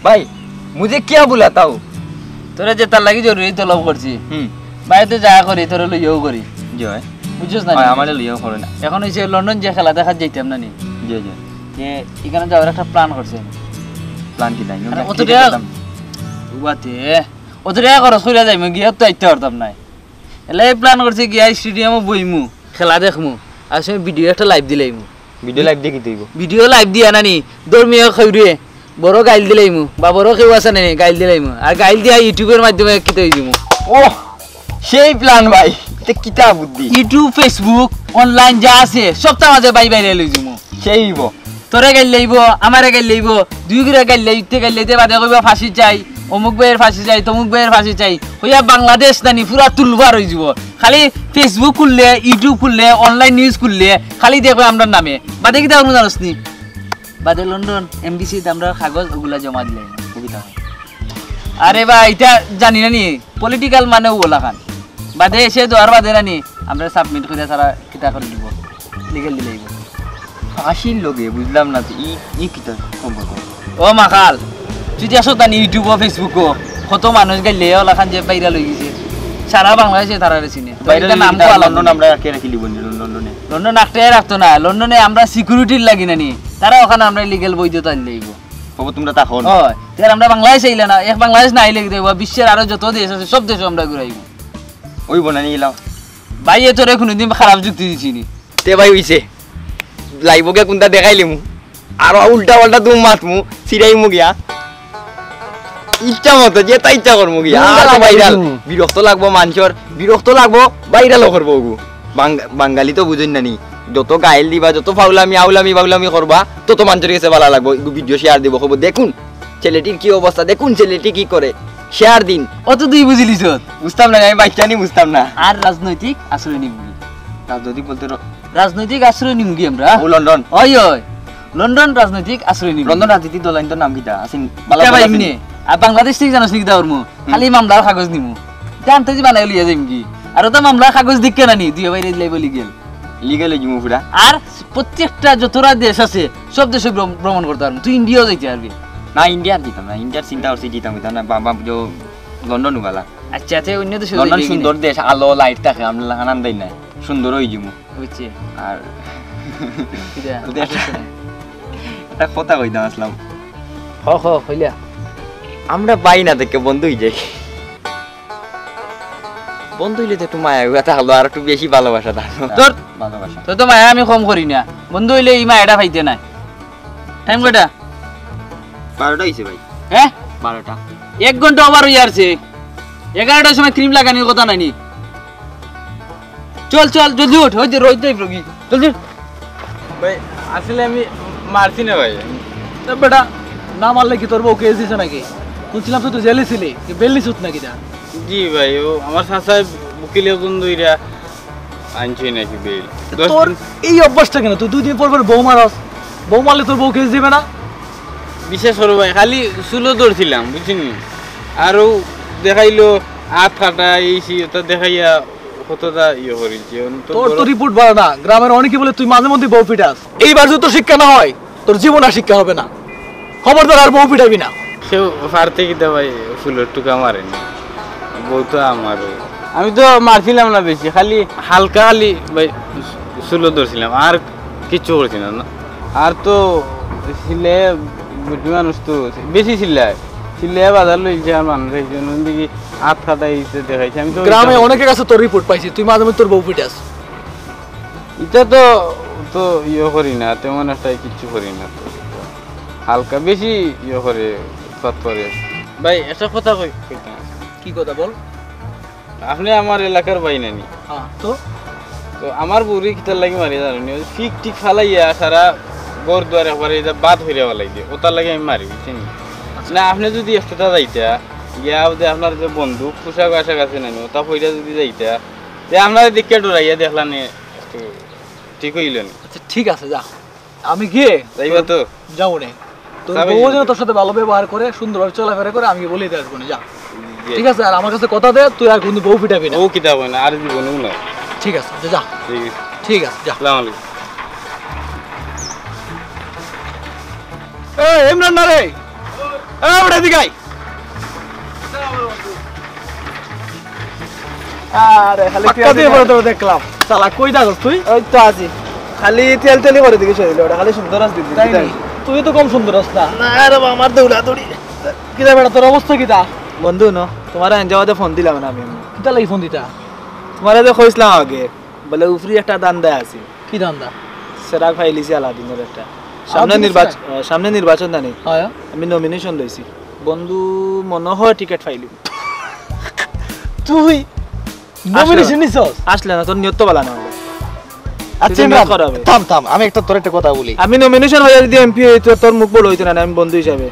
भाई मुझे क्या बुलाता हो তোরে যে তার লাগি জরুরি তলব করছি বাইরে যা করি তোরে লইও করি जो है বুঝছস না আমারে লইও করে না এখন হইছে লন্ডন যে খেলা দেখা যাইতাম না নি জি জি যে এখানে যাওয়ার একটা প্ল্যান করছে প্ল্যান কি নাই অতটা উবাতে অতটা খরচ কইরা যাইমু গিয়া তো আইতে পারতাম না এলাই প্ল্যান করছে গিয়া স্টেডিয়ামে বইমু খেলা দেখমু আর সে ভিডিও একটা লাইভ দিলাইমু ভিডিও লাইভ দেখি দেব ভিডিও লাইভ দিয়া নানি ধর্মীয় খৈরে বড় গাইল দিলাইমু বা বড় কেউ আছে নানি গাইল দিলাইমু আর গাইল দিয়া ইউটিউবের মাধ্যমে কিতে হইমু ও সেই প্ল্যান ভাই এটা কিতা বুদ্ধি ইউটিউব ফেসবুক অনলাইন যা আছে সব তো মাঝে বাই বাইরে লই যামু সেইব তোরে গাইল লইব আমারে গাইল লইব দুই করে গাইল লইতে গাইল লইতে বাদে কইবা ফাঁসি চাই অমুক ভাইয়ের ফাঁসি চাই তমুক ভাইয়ের ফাঁসি চাই হইয়া বাংলাদেশ নানি পুরা তুলবার হয়ে যাব খালি ফেসবুক খুললে ইউটিউব খুললে অনলাইন নিউজ খুললে খালি দেখো আমরা নামে বাদে কি দেখো জানোস নি বাদে লন্ডন এমবিসি তে আমরা কাগজ ওগুলা জমা দিলাই কবিতা আরে ভাই এটা জানি না নি পলিটিক্যাল মানে ওলা খান বাদে এসে দোয়ার বাদে নানি আমরা সাবমিট করে সারা কিতা করে দিব লিগ্যাল দিলাইব ফাঁসির লগে বুঝলাম না ই কিতা সম্পর্ক ও মাখাল তুই আসো তানি ইউটিউব ও ফেসবুক কত মানুষ গাইলে ওলা খান যে বাইরা লই গেছে সারা বাংলাদেশে তারা চিনে বাইরে নাম তো লন্ডন আমরা কে রাখিলি বন্ধু লন্ডনে লন্ডন একটাই রাখতো না লন্ডনে আমরা সিকিউরিটির লাগি নানি তারা ওখানে আমরা লিগ্যাল বৈধতা লইব বাবু তোমরা তখন হয় তার আমরা বাংলাদেশ আইলা না এক বাংলাদেশ না আইলে দেব বিশ্বের আরো যত দেশ আছে সব দেশে আমরা ঘুরাইব ওই বনানি এলাম ভাই এ তোরে কোনদিন খারাপ যুক্তি দিছিনি তে ভাই হইছে লাইভ কে কোনটা দেখাইলিমু আর উল্টা পাল্টা তুমি মাতমু সিরাইমু গিয়া ইচ্ছা মতো যে তাই ইচ্ছা করমু গিয়া আর ভাইরাল বিরক্ত লাগবো মানুষের বিরক্ত লাগবো ভাইরালও করবো ওগু বাঙালি তো বুঝেন না নি যত গাইল দিবা যত ফাউলামি আউলামি বাউলামি করবা তত মানুষের কাছে ভালো লাগবো ভিডিও শেয়ার দিব খবর দেখুন ছেলেটির কি অবস্থা দেখুন ছেলেটি কি করে শেয়ার দিন অত তুই বুঝিলিস বুঝতাম না আমি বাচ্চা নি বুঝতাম না আর রাজনৈতিক আশ্রয় নিমগি রাজনৈতিক বলতে রাজনৈতিক আশ্রয় নিমগি আমরা ও লন্ডন ওই ওই লন্ডন রাজনৈতিক আশ্রয় নিমগি লন্ডন রাজনীতি দলাইন তো নাম কিটা আছেন ভাই এমনি আর বাংলাদেশ থেকে জানোস নাকি দাওরমু খালি মামলার কাগজ নিমু জানতে যে বানাই লইয়া যাইম কি আর তো মামলার কাগজ দিক কেন নি দুই বাইরে দিলাই বলি গেল লিগ্যাল জুমু পুরা আর প্রত্যেকটা যতটা দেশ আছে সব দেশে ভ্রমণ করতে পারবি তুই ইন্ডিয়াও যাইতে পারবি না ইন্ডিয়ার দিতাম না ইন্ডিয়ার চিন্তা করছি দিতাম না বাবা যে লন্ডন উগালা আচ্ছা তে অন্য দেশে লন্ডন সুন্দর দেশ আলো লাইট থাকে আমরা আনন্দ দেই না সুন্দর হই জুমু বুঝছি আর কিটা একটা কথা কইতাম আসলাম হ হ হইলা আমরা পাই না দেখে বন্ধু হয়ে যাই বন্ধু হইলে তো একটু মায়া কথা হলো আর একটু বেশি ভালোবাসা তোর ভালোবাসা তোর তো মায়া আমি কম করি না বন্ধু হইলে এই মায়াটা পাইতে নাই টাইম কয়টা 12টা হইছে ভাই হ্যাঁ 12টা 1 ঘন্টা ওভার হই আসছে 11টার সময় ক্রিম লাগানোর কথা নাইনি চল চল জলদি উঠ হইতে রইতে প্রগি জলদি ভাই আসলে আমি মারছি না ভাই বেটা না মারলে কি তোর বউ কেস দিছে নাকি শুনছিলাম তুই জেলে ছিলি বেললি সুত নাকি তা জি ভাই ও আমার চাচা উকিলে বন্ধুইরা আনছি নাকি বেল তোর এই অভ্যাসটা কেন তুই 2 দিন পর পর বউ মারস বউ মারলে তোর বউ কেস দিবে না বিশেষ করে ভাই খালি চুলো ধরছিলাম বুঝছেন আরও দেখাইলো হাত কাটা এই ওটা দেখাইয়া কতটা ইয়ে করেছি তোর তো রিপোর্ট ভালো না গ্রামের অনেকে বলে তুই মাঝে মধ্যে বউ পিটাস এইবার যদি তোর শিক্ষা না হয় তোর জীবন আর শিক্ষা হবে না খবরদার আর বউ পিটাবি না সেও পারতে কি ভাই ফুলের টুকা মারেনি বউ তো আমার আমি তো মারছিলাম না বেশি খালি হালকা খালি ভাই চুলো ধরছিলাম আর কিচ্ছু করছিলাম না আর তো সিলে বুদ্ধি মানুষ তো বেশি সিল্লায় সিল্লায় বাজার লইছে আর মানুষ দেখি হাত খাটাইছে দেখাইছে আমি তো গ্রামে অনেকের কাছে তোর রিপোর্ট পাইছি তুই মাঝে মধ্যে তোর বউ পিটাস এটা তো তো ইয়ে করি না তেমন একটা কিচ্ছু করি না তো হালকা বেশি ইয়ে করে তৎ করে ভাই একটা কথা কইতাম কি কথা বল আপনি আমার এলাকার ভাই নানি হ্যাঁ তো তো আমার বুড়ি কিতার লাগি মারি জানি ফিক টিক ফালাইয়া সারা ঘর দুয়ার একবারে বাদ হইয়া ফেলাই দিয়ে ওটার লাগে আমি মারি বুঝছেন না আপনি যদি একটা যাইতা গিয়া যে আপনার যে বন্ধু পোশাক আশাক আছে নানি ওটা পইরা যদি যাইতা যে আপনার দিকে ডরাইয়া দেখলাম ঠিক হইল না আচ্ছা ঠিক আছে যা আমি গিয়ে যাইবা তো যাও নে তোর বউ যেন তোর সাথে ভালো ব্যবহার করে সুন্দরভাবে চলাফেরা করে আমি বলেই দিয়ে আসবো না যা ঠিক আছে আর আমার কাছে কথা দে তুই আর কিন্তু বউ পিটাবি না ও কিতাব না আর জীবনেও না ঠিক আছে যা ঠিক আছে যা আসসালামু আলাইকুম এ ইমরান না রে ওটা দিগাই আরে খালি পাক্কা দিয়ে বড় তো দেখলাম শালা কই দাগস তুই ওই তো আছি খালি তেল তেলি করে দিকে শরীরে ওটা খালি সুন্দর আস দিদি তাই নি? তুই তো কম সুন্দর আস না না রে বাবা, আমার দৌড়া দৌড়ি কিটা বেটা তোর অবস্থা কিটা বন্ধু ন তোমার আঞ্জাওয়াতে ফোন দিলাম না আমি কিটা লাগি ফোন দিতা তোমার যে কইছিলাম আগে বলে উফরি একটা দান দেয় আছে কি দান্দা সেরাক ফাইলিছি আলাদিনের একটা সামনে নির্বাচন জানি হয় আমি নমিনেশন লইছি বন্ধু মনে হয় টিকিট ফাইলি তুই নমিনেশন নিছস আসলে না তোর নিয়ত বালা না হলে। আচ্ছা তুই ইমরান, না করাবে। থাম থাম আমি একটা তোর একটা কথা বলি আমি নমিনেশন হয়ে যদি এমপি হইতো তোর মুখ বড় হইতো না আমি বন্ধু হিসাবে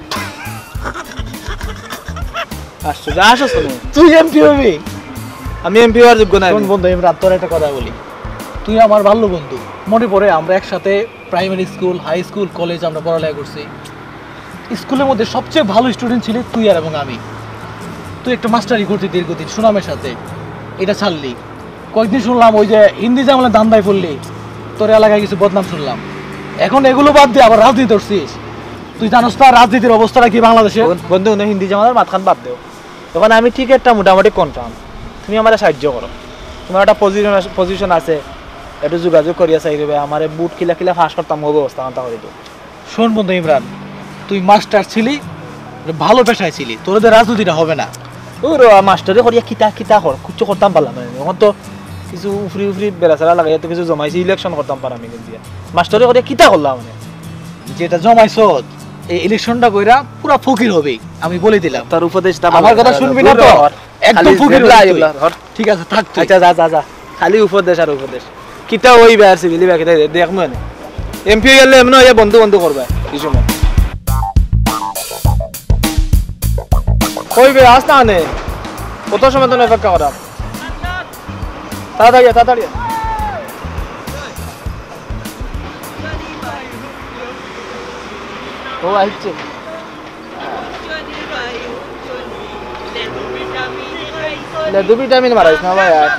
আসছো যা আসো তুমি তুই এমপি হবি আমি এমপি হওয়ার যোগ্য নাই শোন বন্ধু ইমরান তোর একটা কথা বলি তুই আমার ভালো বন্ধু মনে পড়ে আমরা একসাথে primary school high school college আমরা পড়ালেখা করছি স্কুলের মধ্যে সবচেয়ে ভালো স্টুডেন্ট ছিলি তুই আর এবং আমি তুই একটা মাস্টারি করতি দীর্ঘদিন সুনামের সাথে এটা ছাড়লি কয়েকদিন শুনলাম ওই যে হিন্দি জামলে দান্দায় পড়লি তোর এলাকায় কিছু বদনাম শুনলাম এখন এগুলো বাদ দিয়ে আবার রাজনীতি করছিস তুই জানোস না রাজনীতির অবস্থাটা কি বাংলাদেশে বন্ধু হিন্দি জামার মাঝখান বাদ দেও তখন আমি ঠিক একটা মোটামুটি কনফার্ম তুমি আমার সাহায্য করো তোমার একটা পজিশন আছে একটু যোগাযোগ করিয়া চাই দেবে আমার বুট খিলা খিলা ফাঁস করতাম হবে অবস্থা আনতে করে দিও শোন বন্ধু ইমরান তুই মাস্টার ছিলি ভালো পেশায় ছিলি তোদের রাজনীতিটা হবে না ও মাস্টারে করিয়া খিতা খিতা কর কিছু করতাম পারলাম না এখন তো কিছু উফরি উফরি বেড়াচারা লাগাই তো কিছু জমাইছি ইলেকশন করতাম পারাম আমি কিন্তু মাস্টারে করিয়া খিতা করলাম মানে যেটা জমাইছ এই ইলেকশনটা কইরা পুরা ফকির হবে আমি বলে দিলাম তার উপদেশ আমার কথা শুনবি না তো একদম ফকির হয়ে যাবি তুই। ঠিক আছে থাক তুই আচ্ছা যা যা যা খালি উপদেশ আর উপদেশ কিতা ওই বেয়ার সিভিলি ব্যাগ দেখমু এনে এমপি গেলে এমন ইয়ে বন্ধু বন্ধু করবা কিছু সময় কইবে আস না নে কত সময় তো অপেক্ষা করাম তাড়াতাড়ি তাড়াতাড়ি ও আইছে লেদু ভিটামিন মারাইছ না ভাই আর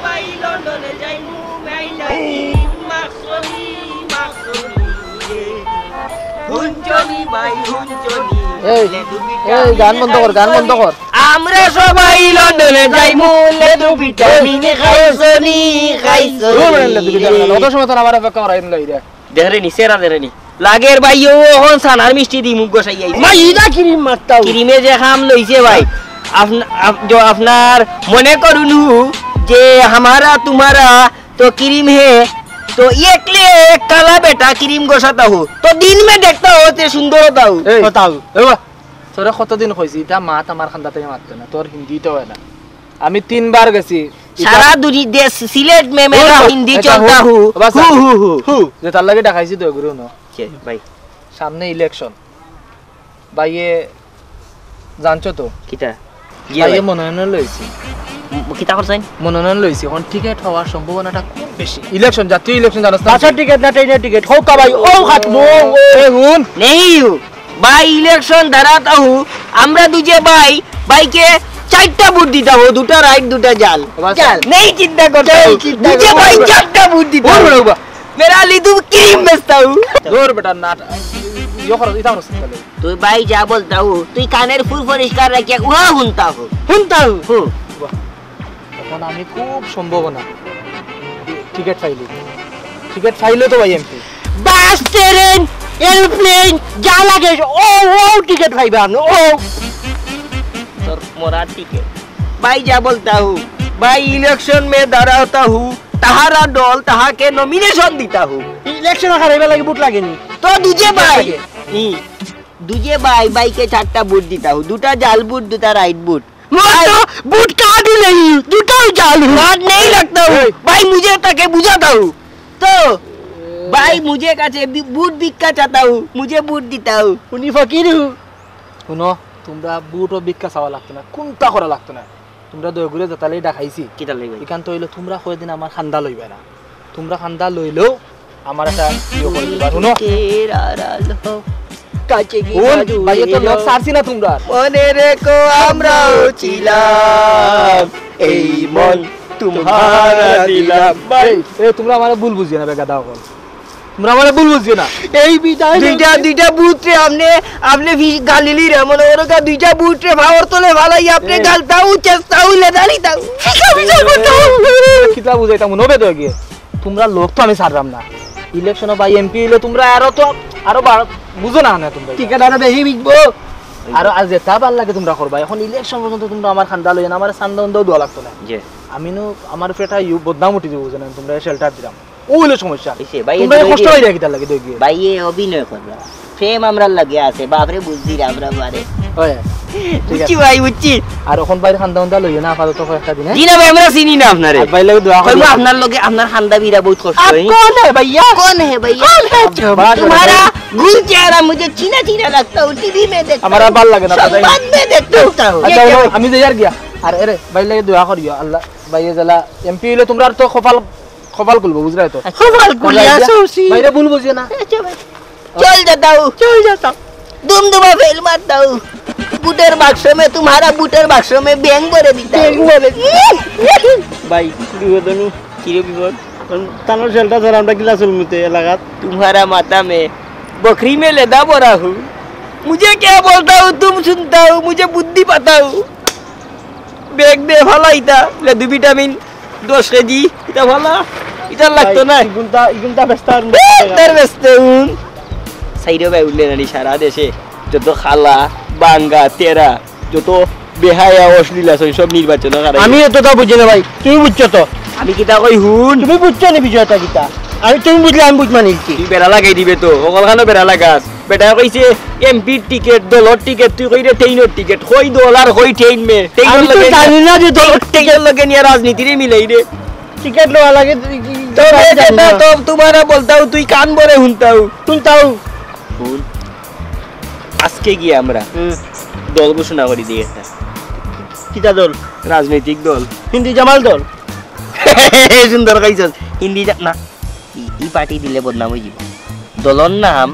এই এই গান বন্ধ কর গান বন্ধ কর আমরা সবাই লন্ডনে যাইমু লেদু ভিটামিন খাইছনি খাইছনি অত সময় তো আমার অপেক্ষা করাই লই রে দেহরেনি সেরা দেহরেনি লাগের ভাইও হন সানার মিষ্টি দি মুখ গোসাই আইছে মাই ইদা ক্রিম মারতাও ক্রিমে যে খাম লইছে ভাই আপনার মনে করুন যে हमारा तुम्हारा तो क्रीम है तो एक ले एक काला बेटा क्रीम गोसाता हो तो दिन में देखता हो ते सुंदर होता हो এই তাও এবা তোরে কতদিন কইছি এটা মাত আমার খান্দাতে মারতে না তোর হিন্দিতে হয় না আমি 3 বার গেছি सारा दुनिया देश सिलेट में मेरा हिंदी चलता हूँ হু যে তার লাগে দেখাইছি তো গুরু না भाई সামনে ইলেকশন ভাইয়ে জানছো তো किता ভাইয়ে মনোনয়ন লইছি किता करছেন মনোনয়ন লইছি এখন টিকিট হওয়ার সম্ভাবনাটা খুব বেশি ইলেকশন জাতীয় ইলেকশন জানাস না পাঁচটা টিকিট না ট্রেনের টিকিট হোক का भाई ओ खातमो এ হুন नहीं हूँ भाई इलेक्शन धराता हूँ আমরা দুজে ভাই ভাইকে চারটা বুট দিতা হো দুটা রাইট দুটা জাল জাল। नहीं चिंता करता हूँ मुझे भाई चारटा बुट दिता हूँ मेरा लिदु क्रीम बेचता हूँ জোর বেটা না ইয়ে করো ইতা করছ তাহলে तू भाई जा बोलता हूँ तू काনের ফুল পরিষ্কার রাখিয়া উহা হুনতা হো এখন আমি খুব সম্ভাবনা টিকিট ফাইলে তো ভাই এমপি বাস ট্রেন এরোপ্লেন যা লাগে ও टिकट भाई बान ओ सर मोरा टिकट भाई जा बोलता हूँ भाई इलेक्शन में धराता हूँ तहारा दल तहा के नॉमिनेशन देता हूँ ইলেকশন হারাইবা লাগে বুট লাগেনি तो दूजे भाई दूजे भाई के चारटा बूट देता हूँ दूटा जाल बूट दूटा राइट बूट बूट काट ही नहीं दूटा जाल काट नहीं लगता हूँ भाई मुझे ताके बुझाता हूँ तो भाई मुझे काचे बूट बिका चाहता हूँ मुझे बूट देता हूँ উনি ফকির শুনো তোমরা বুটও বিক্কা চাওয়া লাগতো না কোনটা করা লাগতো না তোমরা দই ঘুরে যেতালেই দেখাইছি কিটা লাগবে এখান তো হইলো তোমরা কয়দিন আমার খান্দা লইবে না তোমরা খান্দা লইলেও আমার একটা ইয়ে করে দিবা শুনো কাছে কোন ভাইয়ে তো লোক সারছি না তোমরা মনে রেখো আমরাও ছিলাম এই মন তোমারা দিলাম এই তোমরা আমার ভুল বুঝিয়ে না বেগা দাও তোমরা আমারে ভুল বুঝছো না এই বিদায় দুইটা বুট রে আপনি গালিলি রে মনে করো দুইটা বুট রে ভাওর তোলে ভালাই আপনি গালতাও চেষ্টাও লেদারি দাও কিতা বুঝাইতাম নবে তো গিয়ে তোমরা লোক তো আমি ছাড়লাম না ইলেকশনে বা এমপি হইলে তোমরা আরো বুঝো না না তোমরা ঠিকাদারে বেশি বিকবো আর আজ যেটা ভাল লাগে তোমরা করবা এখন ইলেকশন পর্যন্ত তোমরা আমার খান্দা লই না আমার সান্দাও দেওয়া লাগতো না আমি নো আমার পেটা বদনাম উঠি দেবো জানেন তোমরা শেল্টার দিলাম ওইলে সমস্যা তোমরা কষ্ট হয়ে যায় কিতা লাগে দেখি ভাই এ অভিনয় করবা প্রেম আমরা লাগে আছে বাপরে বুঝছি রে আমরা বারে হয় বুঝছি ভাই বুঝছি আর এখন বাইরে খান্দা লই না আপাতত একটা দিন জি না ভাই আমরা চিনি না আপনারে ভাই লাগে দোয়া কইবো আপনার লগে আপনার খান্দা বিরা বহুত কষ্ট হয় कौन है भैया कौन है भैया तुम्हारा गुल चेहरा मुझे चीना चीना लगता है टीवी में देखता हमारा बाल लगे ना पता बाद में देखता हूँ अच्छा আমি যে यार गया আরে আরে ভাই লাগে দোয়া করিও আল্লাহ ভাই জেলা এমপি হইলে তোমরা তো কপাল খুলবো বুঝরাই তো खबर कुलिया सोसी ভাইরা ভুল বুঝিও না चल जाता हूँ दुम दुमा फेल मारता हूँ बूटर बाक्स में तुम्हारा बूटर बाक्स में बैंग भरे दिता ভাই বিপদনু কি রে বিপদ তানোর শেলটা ধর আমরা গিলা চলমুতে এলাকাত तुम्हारा माथा में बकरी में लेदा बोरा हूँ मुझे क्या बोलता हूँ तुम सुनता हूँ मुझे बुद्धि पता हूँ बैग दे भाला इता ले दु विटामिन 10 केजी इता भाला इता लगतो ना ইগুনটা ব্যস্ত আর বেটার ব্যস্ত হুন সাইডে ভাই উঠলে নানি সারা দেশে যত খালা বাঙ্গা তেরা যত বেহায়া অশ্লীল আছে সব নির্বাচন আমি তো তা বুঝি না ভাই তুমি বুঝছো তো আমি কিতা কই হুন তুমি বুঝছো না বিজয়টা কিতা আমি তুমি বুঝলে আমি বুঝ মানি কি তুই বেড়া লাগাই দিবে তো ওখানে বেড়া লাগাস বেটা কইছে এমপি টিকেট দলর টিকেট তুই কইরে ট্রেনের টিকেট কই দল আর কই ট্রেন মে আমি তো জানি না যে দলর টিকেট লগে নিয়ে রাজনীতিরে মিলাই রে টিকেট লওয়া লাগে তো বেটা তো তোমারা বলতাও তুই কান বলে হুনতাও শুনতাও হুন আজকে গিয়ে আমরা দল ঘোষণা করি দিই একটা কিতা দল রাজনৈতিক দল হিন্দি জামাল দল সুন্দর কইছস হিন্দি না ই পার্টি দিলে বদনাম হই যাব দলর নাম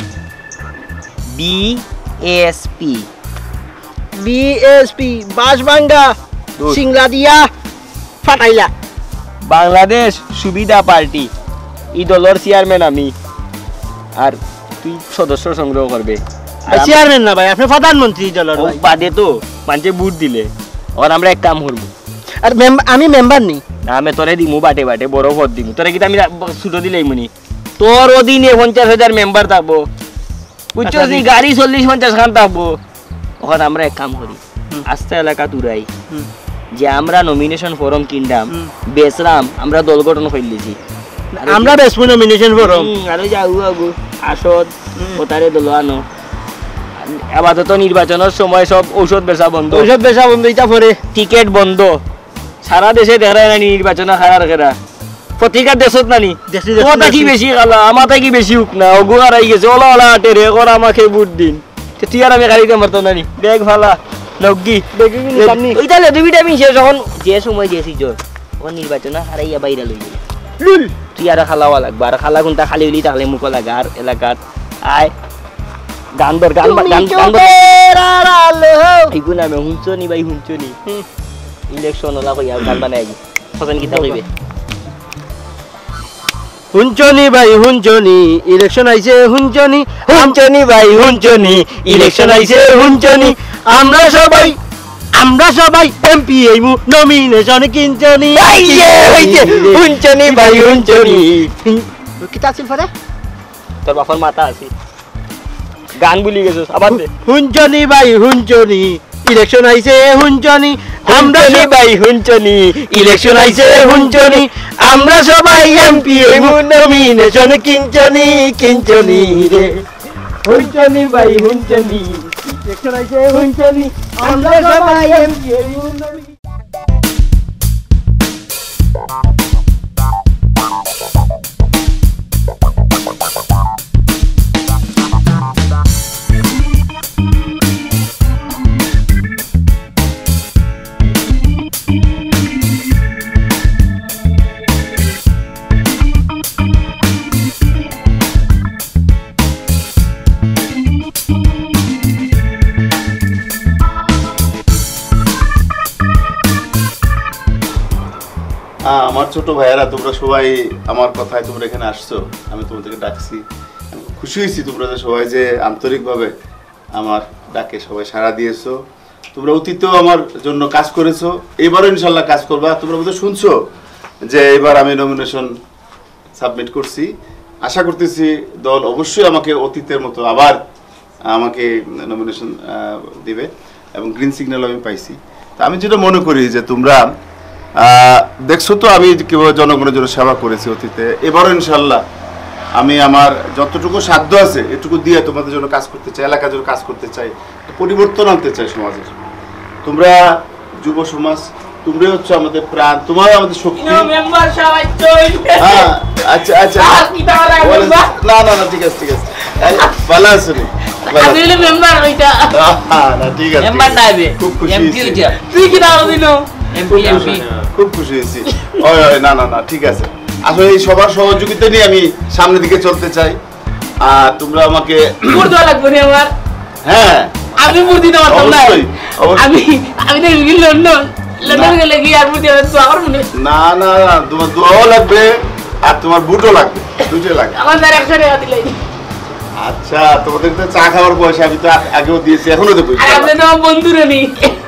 বিএসপি বিএসপি বাসবাঙ্গা সিংলা দিয়া ফাটাইলা বাংলাদেশ সুবিধা পার্টি ই দলর চেয়ারম্যান আমি আর তুই সদস্য সংগ্রহ করবে চেয়ারম্যান না ভাই আপনি প্রধানমন্ত্রী দলের ভাই বাদে তো পাঁচে বুট দিলে আর আমরা এক কাম করবো আর আমি মেম্বার নি না আমি তোরে দিমু বাটে বাটে বড় ভোট দিমু তোরে কি আমি ছুটো দিলেই মুনি তোর অধীনে 50,000 মেম্বার থাকবো বুঝছো নি গাড়ি 40-50 খান থাকবো ওখানে আমরা এক কাম করি আস্তে এলাকা তুরাই যে আমরা নমিনেশন ফর্ম কিনলাম বেচলাম আমরা দল গঠন করলেছি আমরা বেসবো নমিনেশন ফর্ম আরো যাও আগু আসদ ওতারে দল আনো আপাতত নির্বাচনের সময় সব ঔষধ বেচা বন্ধ ইটা পরে টিকেট বন্ধ সারা দেশে দেখায় না নির্বাচন হারার খেরা প্রতিকার দেশত নানি তোমার কি বেশি খালা আমার কি বেশি উক না ওগু হারাই গেছে ওলা ওলা আটে রে ওরা আমাকে বুট দিন তুই আর আমি গাড়িতে মারতো নানি দেখ ভালা লগি ওইটালে দুই ভিটামিন শেষ যখন যে সময় দিয়েছি জোর ওখান নির্বাচন হারাইয়া বাইরে লই গেল লুল তুই আর খালাওয়া লাগবে আর খালা কোনটা খালি হইলি তাহলে মুখ লাগা আর এলাকাত আয় গান দর গান এইগুলো আমি হুঁচনি ভাই হুঁচনি ইলেকশন ওলা কই আর গান বানাই ফসন কিতা কইবে হুঞ্চনি ভাই হুঞ্চনি ইলেকশন আইছে হুঞ্চনি হুঁচনি ভাই হুঁচনি ইলেকশন আইছে হুঞ্চনি আমরা সবাই এমপি এইমু নমিনেশন কিনচনি হুঁচনি ভাই হুঁচনি কিতা ছিল ফরে তোর বাপর মাথা আছে গান ভুলি গেছিস আবার দে হুঞ্চনি ভাই হুঞ্চনি ইলেকশন আইছে হুঞ্চনি আমরা ভাই হুঁচনি ইলেকশন আইছে হুঞ্চনি আমরা সবাই এমপি এইমু নমিনেশন কিনচনি রে হুঁচনি ভাই হুঁচনি ইলেকশন আইছে হুঞ্চনি আমরা সবাই এমপি এইমু আমার আমার ছোট ভাইয়েরা তোমরা সবাই আমার কথায় তোমরা এখানে আসছো, আমি তোমাদেরকে ডাকছি, আমি খুশি হয়েছি তোমরা যে সবাই যে আন্তরিকভাবে আমার ডাকে সবাই সাড়া দিয়েছো। তোমরা অতীতেও আমার জন্য কাজ করেছো, এবারও ইনশাল্লাহ কাজ করবা। তোমরা বোধহয় শুনছো যে এবার আমি নমিনেশন সাবমিট করছি। আশা করতেছি দল অবশ্যই আমাকে অতীতের মতো আবার আমাকে নমিনেশন দিবে এবং গ্রিন সিগন্যাল আমি পাইছি। তা আমি যেটা মনে করি যে তোমরা দেখছো তো আমি কীভাবে জনগণের জন্য সেবা করেছি অতীতে, এবারও ইনশাল্লাহ আমি আমার যতটুকু সাধ্য আছে এটুকু দিয়ে তোমাদের জন্য কাজ করতে চাই, এলাকার জন্য কাজ করতে চাই, পরিবর্তন আনতে চাই সমাজের। তোমরা যুব সমাজ, তোমরাই হচ্ছে আমাদের প্রাণ, তোমার আমাদের শক্তি। হ্যাঁ আচ্ছা আচ্ছা, না না না ঠিক আছে ঠিক আছে, ভালো আছে রে, খুব খুশি খুব খুশি হয়েছি। না না না ঠিক আছে, আসলে এই সবার সহযোগিতা নিয়ে আমি সামনের দিকে চলতে চাই। আর তোমরা আমাকে হ্যাঁ আমি মূর্তি দেওয়ার অবশ্যই আমি আমি তো লন্ডন লন্ডন গেলে কি আর মূর্তি আমার মনে না না না, তোমার দোয়াও লাগবে আর তোমার বুটও লাগবে, দুটোই লাগবে। আমার দ্বারা 100 টাকা দিলাই। আচ্ছা তোমাদের তো চা খাওয়ার পয়সা আমি তো আগেও দিয়েছি, এখনো দেবো। আর আপনি তো আমার বন্ধুরে নেই।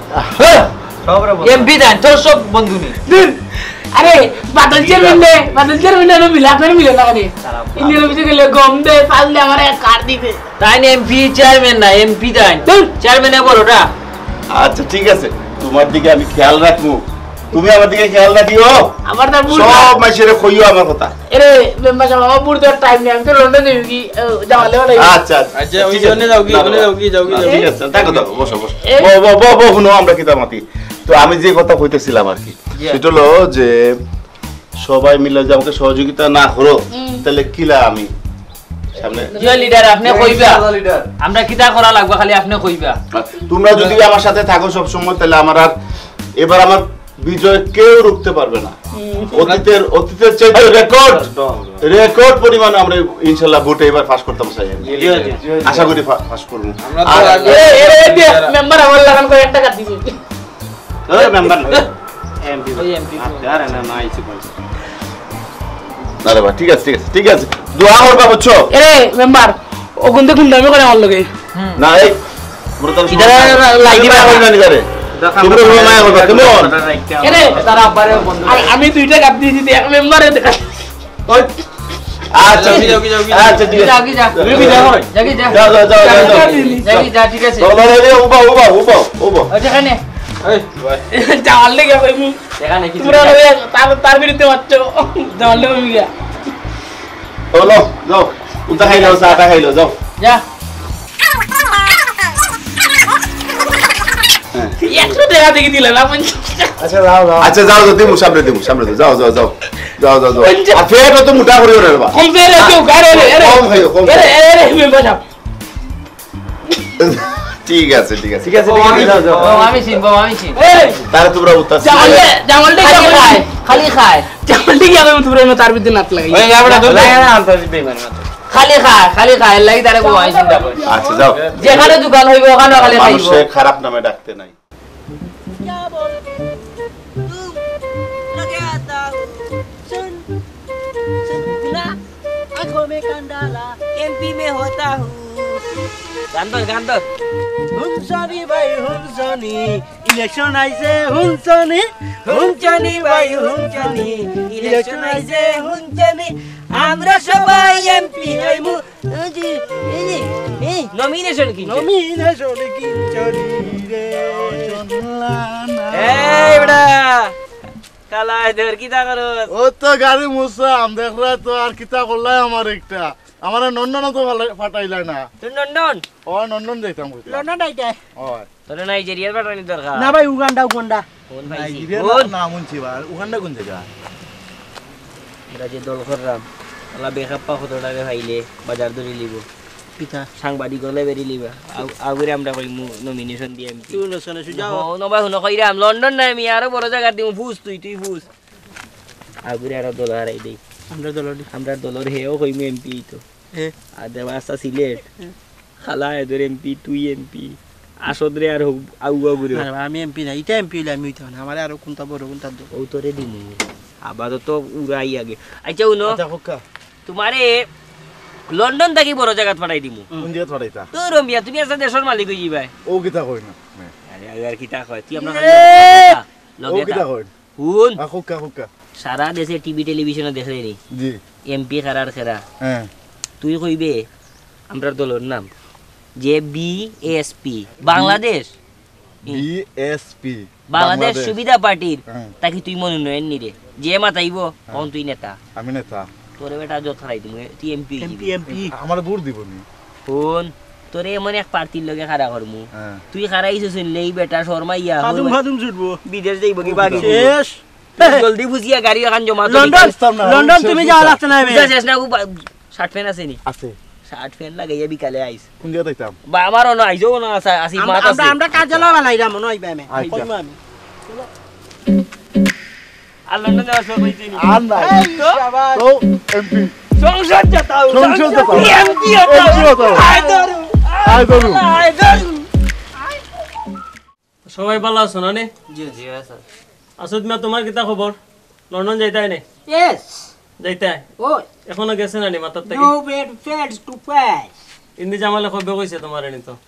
এমপি দেন তোর সব বন্ধু নেই। আরে বাদল চেয়ারম্যান মিলা করে মিলে না রে ইন্ডিয়ান অফিসে গেলে গম দে পাল দে আমার কার্ড দিবে তাই না এমপি চেয়ারম্যান না এমপি দেন চেয়ারম্যানে বড়টা। আচ্ছা ঠিক আছে, তোমার দিকে আমি খেয়াল রাখবো, তুমি আমার দিকে খেয়াল রাখিও। আমার তার সব মাইসেরে কইও আমার কথা। আরে মেম্বার সাহেব আমার বুড় তোর টাইম নেই, আমি তো লন্ডন যাই কি যাওয়ালে ওলাই। আচ্ছা আচ্ছা ওই জন্য যাও কি যাও কি ঠিক আছে, থাকো থাকো, বসো বসো, বো শুনো, আমরা কি তামাতি। তো আমি যে কথা কইতেছিলাম আর কি, সেটা হলো যে সবাই মিলে যে আমাকে সহযোগিতা না করো তাহলে কিলা আমি সামনে লিডার আপনি কইবা আমরা কিটা করা লাগবে খালি আপনি কইবা। তোমরা যদি আমার সাথে থাকো সব সময় তাহলে আমার আর এবার আমার বিজয় কেউ রুখতে পারবে না। অতীতের চাইতে রেকর্ড পরিমাণে আমরা ইনশাআল্লাহ ভোটে এবার পাস করতে চাই, আশা করি পাস করব। মেম্বার আমার লাগান করে 1 টাকা দিবে। ওই মেম্বার না এমপি এমপি আর না না আইছে কোন আরে ভাই ঠিক আছে ঠিক আছে ঠিক আছে, দোয়া করবা বুঝছো। এরে মেম্বার ও গুনতে গুনতে আমি করে আমার লগে না এই মোর তো লাই দিবা না নিগারে তোমরা মায়া করবা কেমন। এরে তারা আব্বারে বন্ধু আমি 2 টাকা দিয়েছি এক মেম্বারে দেখা। ওই আচ্ছা আচ্ছা ঠিক আছে, যাগি যা তুমি বিদায় করো যাগি যা যাও যাও যাও যাগি যা ঠিক আছে। চলো রে উবা ওখানে যাওয়ার লেগে আমি এখানে কি তোমরা তার বিরুদ্ধে মারছো যাওয়ার লেগে আমি গিয়া চলো যাও উঠা খাইলো চাটা খাইলো যাও যা 100 টাকা দিয়ে দিলে না 50 টাকা। আচ্ছা যাও যাও দিমু সামনে দিমু যাও যাও যাও যাও যাও যাও আর ফের তো মোটা করিও রে বাবা কম ফেরে কেউ গারে রে কম খাইও কম এরে এরে মেম্বার সাহেব ঠিক আছে ঠিক আছে আমি চিনবো আমি চিন এই তারে তোমরা উত্তর জামালটা খালি খায় জামালটা কি আমি তোমরা তার বিরুদ্ধে নাট লাগাই ওই গাবড়া তো লাগে না আন্তর্জাতিক বেমান মাত্র খালি খায় লাগি তারে বউ আই চিন্তা করে আচ্ছা যাও যেখানে দোকান হইব ওখানে খালি খাইব। মানুষে খারাপ নামে ডাকতে নাই। एमपी में होता हूँ গান তো हुंसनी भाई हुंसनी इलेक्शन आइसे हुंसनी हुंसनी भाई हुंसनी इलेक्शन आइसे हुंसनी আমরা সবাই এমপি হইমু নমিনেশন কি নমিনেশন কি চলি রে এই বড়া কালা ধর কি তা করো ও তো গাড়ি মুসাম দেখরা তো আর কিতা করলাই আমার একটা আমার নন্দন তো ফাটাইলাই না তুই লন্ডন ও নন্দন যাইতাম লন্ডন আইতা হয় তোর নাইজেরিয়ার পাঠানি দরকার না ভাই উগান্ডা উগান্ডা কোন নাইজেরিয়া না মুনছি ভাই উগান্ডা কোন জায়গা আমরা যে দল করলাম আলা বেকাপ্পা কত টাকা খাইলে বাজার ধরে লিব পিতা সাংবাদিক হলে বেরি লিবা আগুরে আমরা কইমু নমিনেশন দিয়ে এমপি তুই নসনে সুজাও নবা হুন কইরাম লন্ডন না আমি আরো বড় জায়গা দিমু ফুস তুই ফুস আগুরে আর দল হারাই দেই আমরা দলর হেও কইমু এমপি তো আর দেওয়াসা সিলেট খালা এদের এমপি তুই এমপি আসদরে আর আগুয়া ঘুরে আমি এমপি না এটা এমপি হইলে আমি হইতে না আমার আরো কোনটা বড় কোনটা ও তোরে দিমু আপাতত উড়াই আগে আচ্ছা উনো আচ্ছা খোকা তোমারে লন্ডন থাকি বড় জায়গাত পাঠাই দিমু কোন জায়গা ছড়াইতা তো রমিয়া তুমি একটা দেশের মালিক হই যাবে ও কিতা কই না আরে আর কিতা কয় তুই আমরা ও লগে কিতা কই হুন খোকা খোকা সারা দেশে টিভি টেলিভিশনে দেখে নি জি এমপি খারার খেরা হ্যাঁ তুই কইবে আমরা দলের নাম যে বিএসপি বাংলাদেশ বিএসপি বাংলাদেশ সুবিধা পার্টির হ্যাঁ। তাকে তুই মনোনয়ন নিরে যে মাতাইব তখন তুই নেতা আমি নেতা তোরে বেটা যত হারাই তুমি তুই এমপি এমপি আমার ভোট দিবনি ফোন তোরে এমন এক পার্টির লগে খাড়া করমু হ্যাঁ তুই খারাইছ শুনলেই বেটা শর্মা ইয়া খাদুম খাদুম ছুটবো বিদেশ যাইব কি বাকি শেষ তুই জলদি বুঝিয়া গাড়ি এখন জমা তো লন্ডন লন্ডন তুমি যাওয়া লাগছে না বুঝা শেষ না শার্ট প্যান্ট আছে নি আছে শার্ট প্যান্ট লাগাইয়া বিকালে আইস কোন জায়গা যাইতাম বা আমারও না আইজও না আসি মাত আছে আমরা কার্যালয় বানাইলাম মনে হইবে আমি আচ্ছা। কইমু আমি আর লন্ডন যাওয়ার সময় কইছি নি আর নাই তো এমপি সংসদ যেতাও সংসদ যেতাও। MP MP হতাও। আয় ধরু আয় ধরু। আয় ধরু সবাই ভালো আছো না নে জি জি স্যার আসুদ মা তোমার কিতা খবর লন্ডন যাইতাই নে Yes. যাইতাই Oh, এখনো গেছে না নি মাথার থেকে no bad friends to pass. ইন্দি জামালে কবে কইছে তোমার এনে তো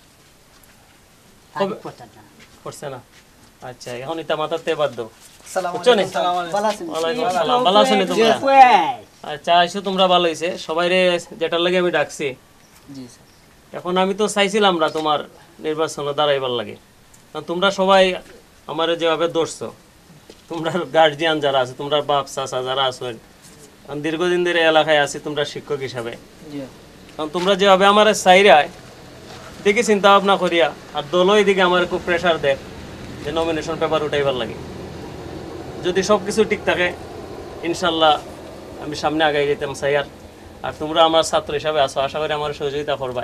কবে করছে না আচ্ছা এখন এটা মাথার তে বাদ দাও বুঝছো নি ওয়ালাইকুম আসসালাম ভালো আছো নি তোমরা আচ্ছা আইসো তোমরা ভালো হইছে সবাইরে যেটার লাগে আমি ডাকছি জি স্যার এখন আমি তো চাইছিলাম না তোমার নির্বাচনে দাঁড়াইবার লাগে কারণ তোমরা সবাই আমার যেভাবে দৌড়ছো তোমরা গার্জিয়ান যারা আছে তোমরা বাপ চাচা যারা আছো কারণ দীর্ঘদিন ধরে এলাকায় আছি তোমরা শিক্ষক হিসাবে জি কারণ তোমরা যেভাবে আমার চাইরায় দেখি চিন্তা ভাবনা করিয়া আর দলও এদিকে আমার খুব প্রেশার দেয় যে নমিনেশন পেপার উঠাইবার লাগে যদি সব কিছু ঠিক থাকে ইনশাল্লাহ আমি সামনে আগাই যেতাম চাই আর তোমরা আমার ছাত্র হিসাবে আছো আশা করি আমার সহযোগিতা করবা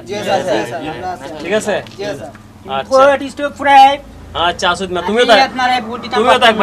ঠিক আছে আচ্ছা What is to pray? আচ্ছা আসুদ না তুমিও থাকবা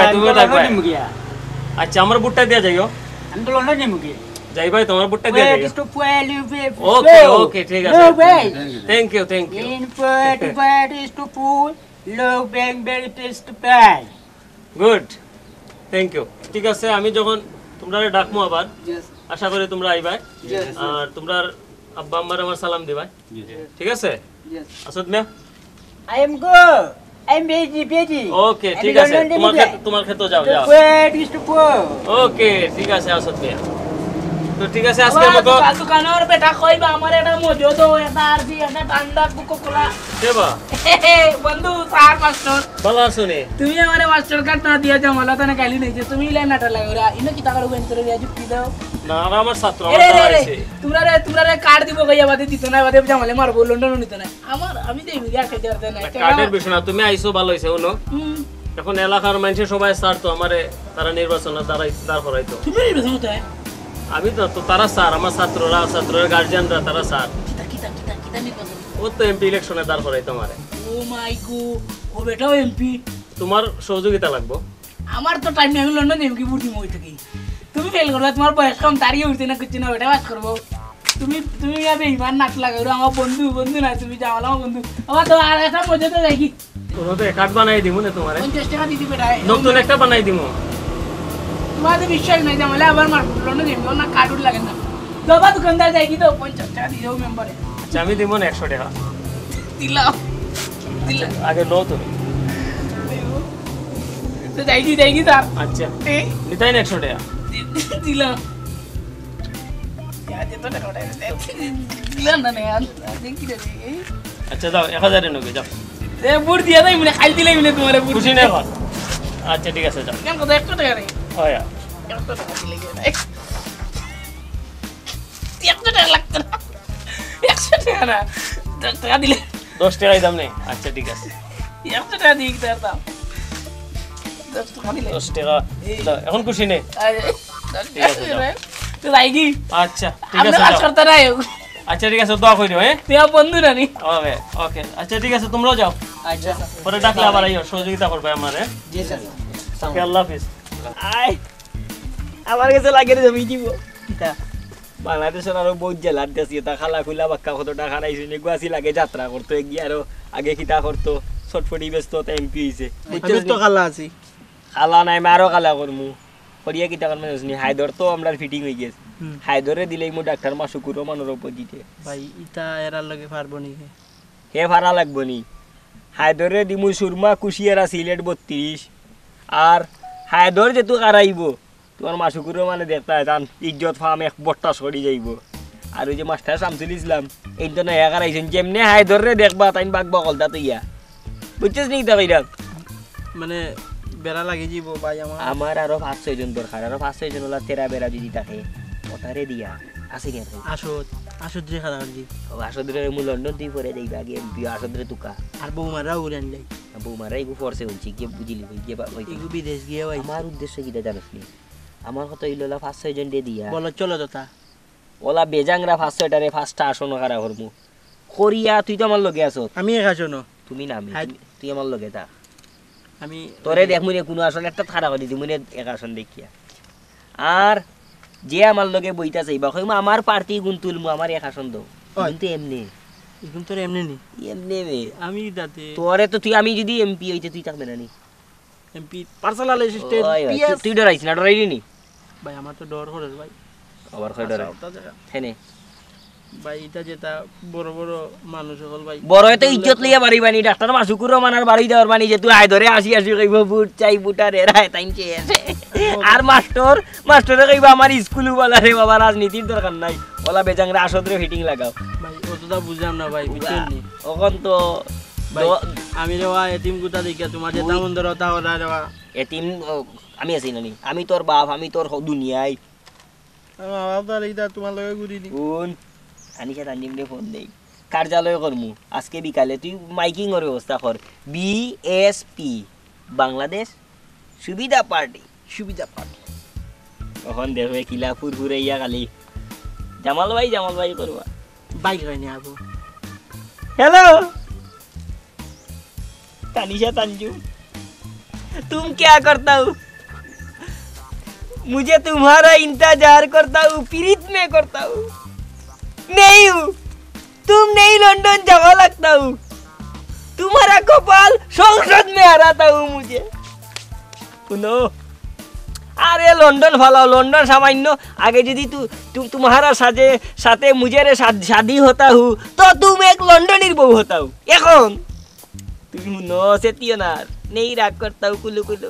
আচ্ছা আমার বুটটা দিয়া যাইও I'm the London Nemugi. যাই ভাই তোমার বুটটা দিয়া What যাইও is to pray? Live ওকে ওকে ঠিক আছে No way. Thank you In what is to pull? Low bang very place to pay. Good thank you ঠিক আছে আমি যখন তোমরা ডাকমু আবার আশা করি তোমরা আইবা আর তোমরা আব্বা আম্মার আমার সালাম দিবা ঠিক আছে আসুদ মিয়া I am good. I'm busy. ওকে ঠিক আছে তোমার ক্ষেত্রে যাও যাও What is to pull? ওকে ঠিক আছে আসুদ মিয়া তো ঠিক আছে আজকের মতো দোকানের বেটা কইবা আমার এটা মজো তো এটা আর কি এটা ঠান্ডা কোকোলা দেবা বন্ধু স্যার মাস্টার ভালো আছো নি তুমি আমারে মাস্টার কার্ড না দিয়া যাও মালা তানে গালি নেই যে তুমি লাইন নাটা লাগরা ইনো কি টাকা রুবেন তোরে রিয়া যুক্তি দাও না আর আমার ছাত্র আমার দাঁড়াইছে তোমরা কার্ড দিব গাইয়া বাদে দিত না বাদে জামালে মারবো লন্ডন নিত না আমার আমি দেই মিয়া খেতে পারতে না কার্ডের বিষয় না তুমি আইছো ভালো হইছে হলো এখন এলাকার মানুষ সবাই স্যার তো আমারে তারা নির্বাচনে দাঁড় করাইতো তুমি নির্বাচন হতে আমি তো তারা স্যার আমার ছাত্রের গার্জিয়ানরা তারা স্যার কিতা নির্বাচন ও তো এমপি ইলেকশনে দাঁড় করাইতো আমারে ও মাই গো ও বেটাও এমপি তোমার সহযোগিতা লাগবো আমার তো টাইম নেই আমি লন্ডন এমপি বুদ্ধি মই থাকি তুমি ফেল করবা তোমার বয়স কম তারিয়ে উঠতে না কিছু না বেটা বাস করবো তুমি আবে ইমান নাক লাগাও আমার বন্ধু না তুমি যাও আমার বন্ধু আমার তো আর একটা মজা তো দেখি তোমরা তো কার্ড বানাই দিব না তোমারে 50 টাকা দিদি বেটা নতুন একটা বানাই দিব তোমাদের বিশ্বাস নাই জামালে আবার মারবো লন্ডন এমপি না কার্ড লাগে না বাবা দোকানদার যাই কি তো 50 টাকা দিও মেম্বারে আচ্ছা আমি দিব না 100 টাকা দিলাম আগে লো তুমি তো যাই কি স্যার আচ্ছা নিতাই না 100 টাকা দিলাম দিলাম না দেখি রে আচ্ছা যাও 1000 এর নবে যাও এ বুড় দিয়া নাই মানে খাইতে লাগি না তোমারে বুড় খুশি না এখন আচ্ছা ঠিক আছে যাও কেন কত 100 টাকা নেই হয় 100 টাকা দিলে গেল 100 টাকা লাগতো না 100 টাকা না 10 টাকা দিলে 10 টাকাই দাম নেই আচ্ছা ঠিক আছে 100 টাকা দিয়ে কি করতাম 10 টাকা দিলে 10 টাকা দাও, এখন খুশি নেই ঠিক আছে যাও তো যাই কি আচ্ছা ঠিক আছে কাজ যাও করতে নাই আচ্ছা ঠিক আছে দোয়া করি দিও হ্যাঁ তুই বন্ধু না নি ওকে ওকে আচ্ছা ঠিক আছে তোমরাও যাও আচ্ছা পরে ডাকলে আবার আইও সহযোগিতা করবে আমারে জি স্যার ওকে আল্লাহ হাফেজ আই আমার কাছে লাগে রে জমি দিব কিতা বাংলাদেশের আরো বহুত জেলার দেশি তা খালা খুলা বাক্কা কত টাকা রাইছে নে গুয়াছি লাগে যাত্রা করতে গিয়ে আরো আগে কিতা করতো ছটফটি ব্যস্ত এমপি হইছে আমি তো খালা আছি খালা নাই মারো খালা করমু করিয়া কিতা কারণ জানিস নি হায়দর তো আমরা ফিটিং হয়ে গেছে হায়দরে দিলেই মো ডাক্তার মাসুকুরও মানের অপোজিটে ভাই ইটা এরার লগে পারবো নি হে ভাড়া লাগবো নি হায়দরে দিমু সুরমা কুশিয়ারা সিলেট 32 আর হায়দর যেতু কারাইব তোমার মাসুকুরও মানে দেখতা জান ইজ্জত ফাম এক বট্টা সরি যাইব আর ওই যে মাস্টার শামসুল ইসলাম এই তো না কারাইছেন যেমনে হায়দরে দেখবা তাই বাঘ বকলতা তো ইয়া বুঝছিস নি তা কইরা মানে বেড়া লাগে যাব ভাই আমার আরো 5-6 জন দরকার আরো 5-6 জন হলা তেরা বেড়া যদি থাকে ওটারে দিয়া আছে কেন আসদ যে খানা দি ও আসদরে মু লন্ডন তুই পরে যাইবা আগে এমপি আসদরে তুকা আর বৌমারা উড়ান যাই বৌমারা এগু ফোর্সে হচ্ছে কি বুঝিলি গিয়ে এগু বিদেশ গিয়ে ভাই আমার উদ্দেশ্য কিটা জানিস নি আমার কত ইলোলা 5-6 জন দে দিয়া বলো চলো দাদা ওলা বেজাংরা 5-6টারে 5টা আসন কারা করমু করিয়া তুই তো আমার লগে আছো আমি একা শোনো তুমি না আমি তুই আমার লগে থাক আমি তোরে দেখ মুনে কোনো আসন একটা খাড়া করে দিই মুনে এক আসন দেখিয়া আর যে আমার লগে বইতা চাইবা কইমু আমার পার্টি গুণ তুলমু আমার এক আসন দাও কিন্তু এমনি এখন তোর এমনি নি এমনি বে আমি দাতে তোরে তো তুই আমি যদি এমপি হইতে তুই থাকবে না নি এমপি পার্সোনাল অ্যাসিস্ট্যান্ট পিএস তুই ডরাইছ না ডরাইলি নি ভাই আমার তো ডর করে ভাই আবার কই ডরাই হেনে ভাই এটা যেটা বড় বড় মানুষ হল ভাই বড় তো ইজ্জত লইয়া বাড়ি বানি ডাক্তার মাসুকুর মানার বাড়ি দেওয়ার বানি যে তুই আয় ধরে আসি কইব বুট চাই বুটার এরাই তাই চেয়েছে আর মাস্টারে কইব আমার স্কুল ওয়ালা রে বাবা রাজনীতির দরকার নাই ওলা বেজাংরা আসদরে ফিটিং লাগাও ভাই অতটা বুঝলাম না ভাই বুঝছেন নি ওখন তো আমি রেওয়া এতিম গুতা দেখিয়া তোমার যেটা মন ধরো তা ওরা রেওয়া এতিম আমি আছি নানি আমি তোর বাপ আমি তোর দুনিয়ায় আমার বাবা এইটা তোমার লগে ঘুরি দি কোন আনিশা তানজিমরে ফোন দেই কার্যালয় করমু আজকে বিকালে তুই মাইকিং এর ব্যবস্থা কর বিএসপি বাংলাদেশ সুবিধা পার্টি এখন দেখবে কিলা ফুরফুরে ইয়া খালি জামাল ভাই করবা বাইক হয়নি আবু हेलो तानिशा तंजू तुम क्या करता हूँ मुझे तुम्हारा इंतजार करता हूँ प्रीत में करता हूँ नहीं हूँ तुम नहीं लंदन जावा लगता हूँ तुम्हारा कपाल संसद में हराता हूँ मुझे सुनो अरे लंदन फलाओ लंदन सामान्य आगे यदि तुम्हारा साथे मुझे शादी होता हूँ तो तुम एक लंदनी बहू होता हूँ এখন তুমি নো সেটিও না नहीं राग करता हूँ कुलू कुलू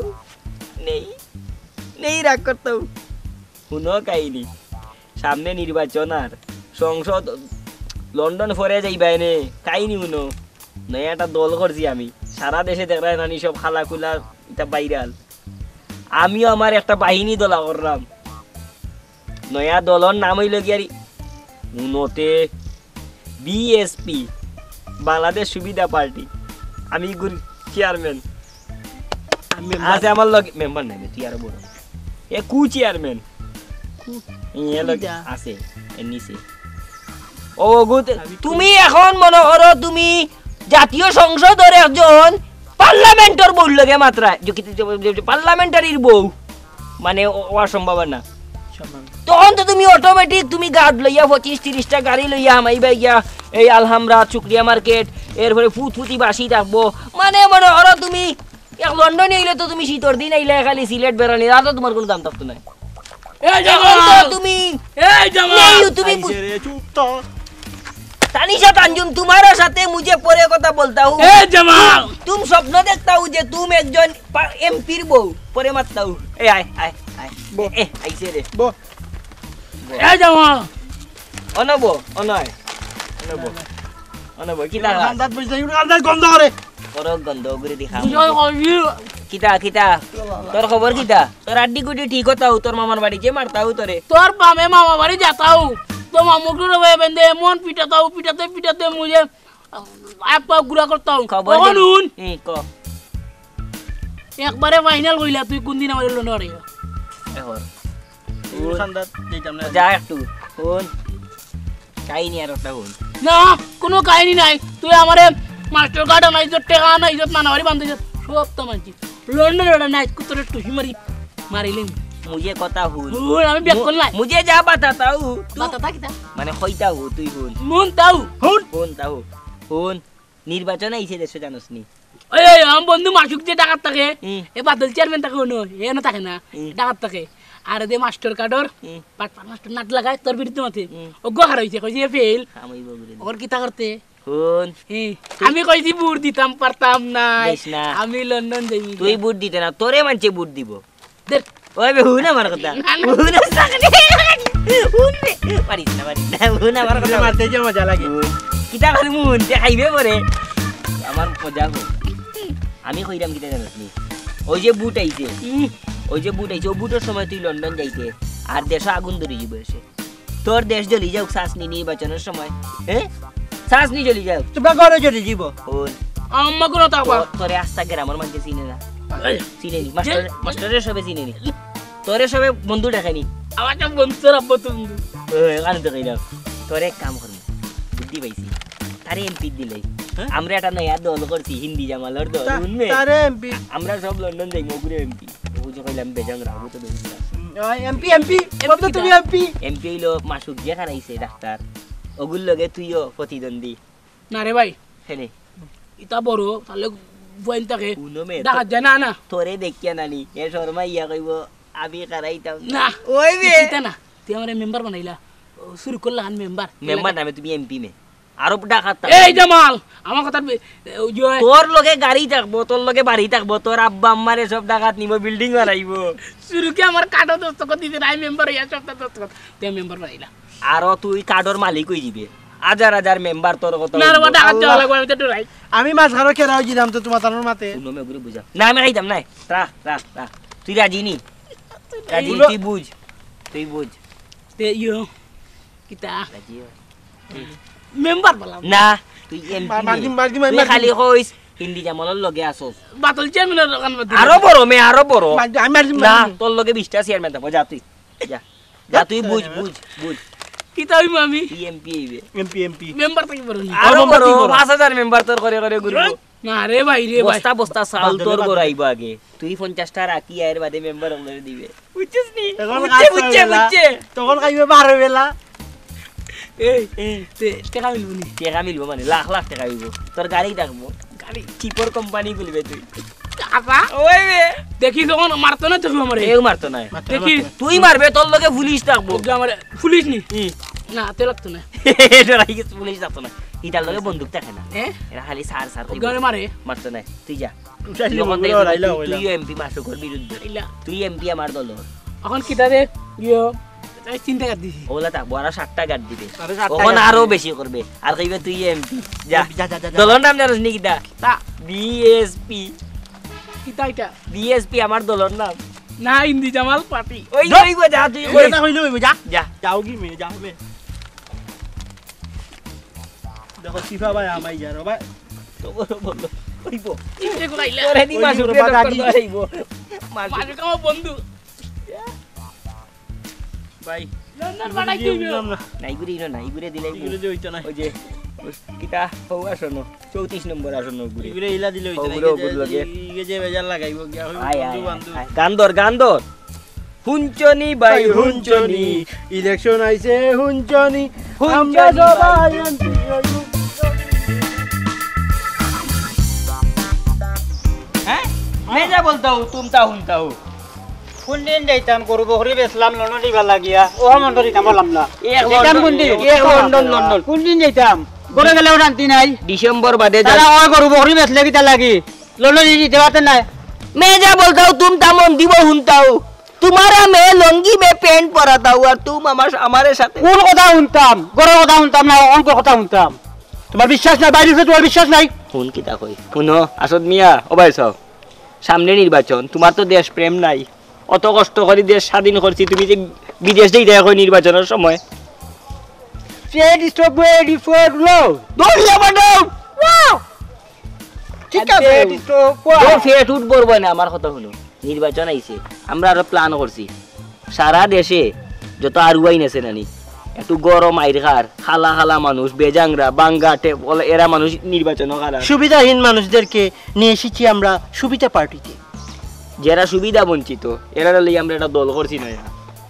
नहीं राग करता हूँ শুনো কাহিনী সামনে নির্বাচন আর সংসদ লন্ডন ফরে যাইবা এনে কাহিনী শুনো নয়া একটা দল করছি আমি সারা দেশে দেখায় নানি সব খালা খুলা এটা ভাইরাল আমিও আমার একটা বাহিনী দলা করলাম নয়া দলর নাম হইল গিয়ারি উনতে বিএসপি বাংলাদেশ সুবিধা পার্টি আমি চেয়ারম্যান আছে আমার লগে মেম্বার নাই তুই আর বড় এ কু চেয়ারম্যান এ লগে আছে এর নিচে ও গুড তুমি এখন মনে করো তুমি জাতীয় সংসদের একজন পার্লামেন্টের বউ লগে মাত্রা পার্লামেন্টারির বউ মানে অসম্ভাবনা তখন তো তুমি অটোমেটিক তুমি গাড়ি লইয়া 25-30টা গাড়ি লইয়া হামাইবা গিয়া এই আলহামরা চুকরিয়া মার্কেট এরপরে ফুটফুটি বাসি থাকবো মানে মনে করো তুমি এক লন্ডনে আইলে তো তুমি শীতর দিন আইলে খালি সিলেট বেড়ানি আর তো তোমার কোনো দাম থাকতো না তুমি तानिशा तंजुम तुम्हारे साथे मुझे परे कथा बोलता हूँ तुम स्वप्न देखता हूँ जे तुम एक जन एमपीर बहू परे मारता हूँ ए आय आय आय ए ऐसे रे बो ए जमाल अनबो अनय अनबो अनबो किता अंदाज बुझ जाई अंदाज गंध करे परो गंध करे दिखा किता তোর খবর কিতা তোর আড্ডি গুডি ঠিক হতা তোর মামার বাড়ি যে মারতা তোরে তোর পামে মামা বাড়ি जाता हूँ तो मामू को रे बंदे मन पिटाता हूँ पिटाते मुझे आपका गुरा करता हूँ खबर को एक बारे फाइनल কইলা তুই কোন দিন আমাদের লোন আরে এখন সন্দাত দিতাম না যা একটু কোন কাহিনী আর একটা কোন না কোনো কাহিনী নাই তুই আমারে মাস্টার কার্ড নাই তো টাকা নাই ইজ্জত মানাবারি বান্ধে সব তো মানছি লন্ডন রে নাই কুতরে টুহি মারিলেন मुझे कथा हुन আমি ব্যাক করলাই मुझे जा बताता हूँ বাতাতা কিতা মানে কইতা হু তুই হুন মন তাও হুন নির্বাচন আইছে দেশে জানোস নি ওই আম বন্ধু মাসুক যে টাকা থাকে এ বাদল চেয়ারম্যান থাকে ওনো এ না থাকে না টাকা থাকে আর দে মাস্টার কার্ডর পাট মাস্টার নাট লাগায় তোর বিরুদ্ধে মাথে ও গহার হইছে কইছে ফেল ওর কিতা করতে শুন আমি কইছি বুট দিতাম পারতাম না দেখ না। আমি লন্ডন যাই তুই বুট দিতে না তোরে মানছে বুট দিব দেখ ওই বে হুন আমার কথা হুন সাকনি হুন বে পারিস না হুন আমার কথা মারতে যে মজা লাগে কিতা খালি মুন তে খাইবে পরে আমার মজা হল আমি কইরাম কিতা জানিস নি ওই যে বুট আইছে ওই বুটের সময় তুই লন্ডন যাইতে আর দেশে আগুন ধরে যাবে এসে তোর দেশ জ্বলি যাও শ্বাস নি নির্বাচনের সময় হ্যাঁ শ্বাস নি জ্বলি যাও তোমরা ঘরে চলে যাব হুন আম্মা কোন তাকবা তোরে আস্তা গ্রামের মানুষ চিনে না চিনে নি মাস্টারের সবে চিনে নি তোরে সবে বন্ধু দেখায়নি আমার তো বন্ধু রাব্বো তুমি আনন্দ কইলাম তোরে এক কাম করবো বুদ্ধি পাইছি তারে এমপি দিলাই আমরা একটা নয়া দল করছি হিন্দি জামালার দল শুনবে তারে এমপি আমরা সব লন্ডন যাই মগুরে এমপি বুঝে কইলাম বেজাং রাখবো তো দৌড় এমপি কত তুমি এমপি হইলো মাসুক যে খারাইছে ডাক্তার ওগুল লগে তুইও প্রতিদ্বন্দ্বী না রে ভাই হেনে ইতা বড় তাহলে বইন থাকে উনো মে দেখা যায় না না তোরে দেখিয়া নানি এ শর্মা ইয়া কইব আমি খারাইতাম না ওই বে ইতা না তুই আমার মেম্বার বানাইলা শুরু করলা আন মেম্বার নামে তুমি এমপি মে আরো ডাকাত এই জামাল আমার কথা তোর লগে গাড়ি থাকবো তোর লগে বাড়ি থাকবো তোর আব্বা আম্মারে সব ডাকাত নিব বিল্ডিং বানাইবো শুরু কি আমার কাটো দস্তখত দিতে নাই মেম্বার হইয়া সব দস্তখত তুই মেম্বার বানাইলা আরো তুই কার্ডর মালিক হই যাবে হাজার হাজার মেম্বার তোর কত না রে ডাকাত যাওয়া লাগবে আমি তো ডরাই আমি মাছ খারো কেরাও দিলাম তো তোমার তানোর মাতে শুনো মে গুরু বুঝা না আমি খাইতাম না রাখ তুই রাজি নি রাজি তুই বুঝ তে ইয়ো কিতা রাজি মেম্বার বললাম না তুই এমপি তুই খালি কইস হিন্দি জামালের লগে আসস বাতল চেয়ারম্যানের দোকান মধ্যে আরো বড় না তোর লগে 20টা চেয়ারম্যান থাকবো যা তুই যা তুই বুঝ কিতা হইম আমি এমপি হইবে এমপি মেম্বার থাকি বড় নি আরো বড় 5000 মেম্বার তোর করে ঘুরবো না রে ভাই বস্তা চাল তোর গরাইবো আগে তুই 50টা রাখি আয়ের বাদে মেম্বার ওরে দিবে বুঝছিস নি বুঝছে তখন খাইবে 12 বেলা টাকা মিলবো নি টাকা মিলবো মানে লাখ টাকা হইব তোর গাড়ি থাকবো গাড়ি চিপর কোম্পানি খুলবে তুই আপা ওই দেখি যখন মারতো না তুই আমারে কেউ মারতো না দেখি তুই মারবে তোর লগে পুলিশ থাকবো আমারে পুলিশ নি না তে লাগতো না এটা রাইকে পুলিশ থাকতো না ইটার লগে বন্দুক থাকে না এরা খালি সার গানে মারে মারতো না তুই যা তুই এমপি মাসুকর বিরুদ্ধে তুই এমপি আমার দল এখন কিটা দে ইয়ো চিন্তা কর দিছি ওলা থাকবো আর 60টা গাড় দিবে ওখান আরো বেশি করবে আর কইবে তুই এমপি যা দলের নাম জানিস নি কিটা তা বিএসপি কিটা এটা বিএসপি আমার দলের নাম না হিন্দি জামাল পার্টি ওই কইব যা তুই কই না কইলো যা যাও কি মে যাও বে দেখো সিফা ভাই আমাই যারো ভাই তো বলো কইব ইতে কইলা তোরে দি মাসুক বাগাড়ি আইব মাসুক আমার বন্ধু ভাই লন্ডন বানাই দিবি নাইগুরে দিলাই এগুলো যে হইতো না ওই যে কিটা হও আসনো 34 নম্বর আসনো গুরে এগুলো ইলা দিলে হইতো না এই যে বেজার লাগাইবো গিয়া বন্ধু বান্ধব গান দর হুঞ্চনি ভাই হুঞ্চনি ইলেকশন আইছে হুঞ্চনি আমরা সবাই এমপি হ্যাঁ मैं क्या बोलता हूँ तुम ता हुनता हो কোন দিন যাইতাম গরু বকরি বেচলাম লন্ডন দিবা লাগিয়া ও মন্ডল দিতাম বললাম না যাইতাম কোন দিন লন্ডন কোন দিন যাইতাম গরে গেলেও শান্তি নাই ডিসেম্বর বাদে তারা ওই গরু বকরি বেচলে কিটা লাগি লন্ডন দিতে পারতে না मैं क्या बोलता हूँ तुम ता मन दिबो हुनता हो तुम्हारा मैं लुंगी में पैंट पहनाता हूँ और तुम हमारे साथ কোন কথা শুনতাম গরে কথা শুনতাম না অঙ্ক কথা শুনতাম তোমার বিশ্বাস নাই বাইরে তোমার বিশ্বাস নাই শুন কিতা কই শুনো আসদ মিয়া ও ভাই সব সামনে নির্বাচন তোমার তো দেশ প্রেম নাই অত কষ্ট করে দেশ স্বাধীন করছি তুমি যে বিদেশ যাই দেখো নির্বাচনের সময় ফেড স্টপ রেডি ফর লো দৌড়িয়া ম্যাডাম ওয়াও ঠিক আছে ও ফেট উঠ বলবো না আমার কথা শুনো নির্বাচন আইছে আমরা আরো প্ল্যান করছি সারা দেশে যত আরুয়াইন আছে নানি একটু গরম আইর খালা খালা মানুষ বেজাংরা বাঙ্গাটে বলে এরা মানুষ নির্বাচন করা সুবিধাহীন মানুষদেরকে নিয়ে এসেছি আমরা সুবিধা পার্টিতে যারা সুবিধা বঞ্চিত এরা লই আমরা একটা দল করছি না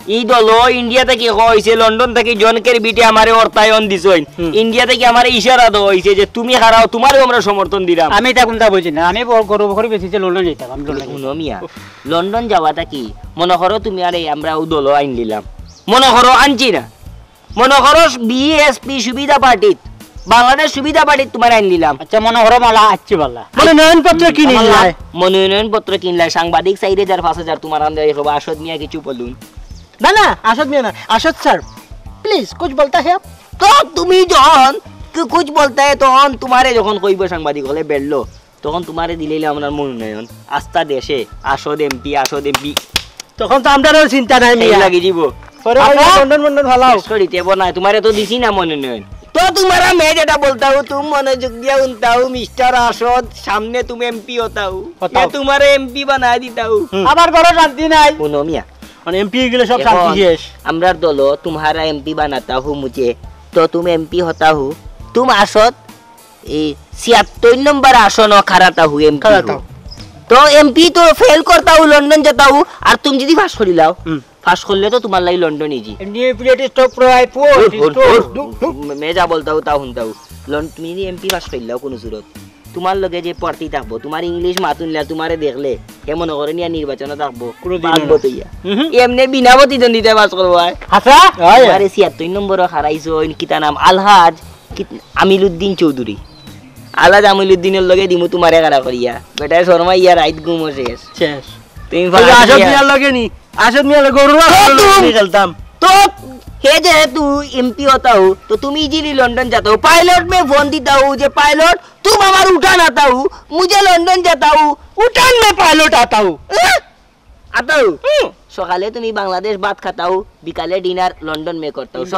এই দল ইন্ডিয়া থেকে হয়েছে লন্ডন থেকে জনকের বিটে আমারে অর্থায়ন দিছইন ইন্ডিয়া থেকে আমারে ইশারা দেওয়া হয়েছে যে তুমি হারাও তোমারও আমরা সমর্থন দিলাম আমি এটা কোনটা বুঝি না আমি গর্ব করে বেশি যে লন্ডন যেতাম আমি লন্ডন মিয়া লন্ডন যাওয়াটা কি মনে করো তুমি আরে আমরা ও দল আইন দিলাম মনে করো আনছি না মনে করো বিএসপি সুবিধা পার্টি বাংলাদেশ সুবিধা পার্টি তোমার আইন দিলাম আচ্ছা মনে করো মালা আচ্ছি বাল্লা মনোনয়ন পত্র কিনলাই মনোনয়ন পত্র কিনলাই সাংবাদিক চাইরে 4-5,000 তোমার আন্দে হবে আসদ মিয়া কিছু বলুন না না আসাদ মিয়া না আসাদ স্যার প্লিজ कुछ बोलता है आप তো তুমি যখন कुछ बोलता है তখন তোমারে যখন কইব সাংবাদিক হলে বেরলো তখন তোমারে দিলেই আমরা মনোনয়ন আস্থা দেশে আসদ এমপি তখন তো আমরাও চিন্তা নাই মিয়া লাগি দিব পরে লন্ডন ভালো সরি দেব না তোমারে তো দিছি না মনোনয়ন तो तुम्हारा मैं जेटा बोलता हूँ तुम मनोযোগ दिया उनता हूँ मिस्टर आशोद सामने तुम एमपी होता हूँ मैं तुम्हारे एमपी बना देता हूँ আবার বড় শান্তি নাই सुनो मियां और एमपी গুলো সব শান্তি শেষ আমরা দলো तुम्हारा एमपी बनाता हूँ मुझे तो तुम एमपी होता हूँ तुम आशोद 76 नंबर आसन खराता हूँ एमपी तो एमपी तो फेल करता हूँ लंदन जाता हूँ और तुम यदि पास कर लाओ फास्ट कर ले तो तुम्हारे लिए लंदन इजी मैं जा बोलता हूँ ता सुनता हूँ तुम यदि एमपी पास कर लाओ কোনো জরুরত তোমার লগে যে পড়তি থাকবো তোমার ইংলিশ মাতুনলা তোমারে দেখলে কেমন করে নিয়া নির্বাচন থাকবো পারবো তো ইয়া এমনি বিনা প্রতিদ্বন্দ্বিতা পাস করবো আচ্ছা আরে 76 নম্বর হারাইছো কিতা নাম আলহাজ আমিলউদ্দিন চৌধুরী আলাজ আমিলউদ্দিনের লগে দিমু তোমারে কারা করিয়া বেটা শর্মা ইয়া রাইত গুম শেষ শেষ তুমি আসাদ মিয়ার লগে নি আসাদ মিয়ার লগে গরুরা খেলতাম तो हे जे तू एमपी होता हूँ तो तुम इजीली लंदन जाता हूँ पायलट में फोन देता हूँ जे पायलट तुम हमारा उठान आता हूँ मुझे लंदन जाता हूँ उठान में पायलट आता हूँ সকালে তুমি বাংলাদেশ ভাত খাতা হো বিকালে ডিনার লন্ডন মে করতা হো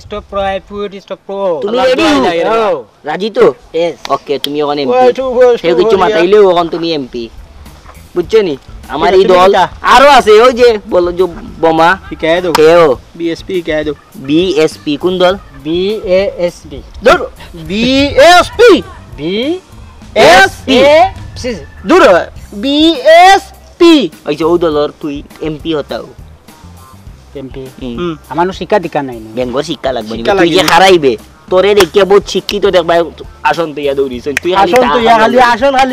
তুমি রেডি হো রাজি তো ওকে তুমি ওখানে এমপি সে কিছু মাতাইলে ওখানে তুমি এমপি বুঝছো নি আমার এই দল আরো আছে ওই যে বলো যে বোমা শিখাই দাও কেও বিএসপি শিখাই দাও বিএসপি কোন দল বিএসপি দূর বিএসপি বিএসপি দূর বিএসপি ওই যে ও দলর তুই এমপি হতাও এমপি আমার শিক্ষা দীক্ষা নাই বেঙ্গল শিক্ষা লাগবে তুই যে হারাইবে তোরে দেখে বহুত শিক্ষিত দেখবা আসন তুই দৌড়িস তুই খালি আসন খালি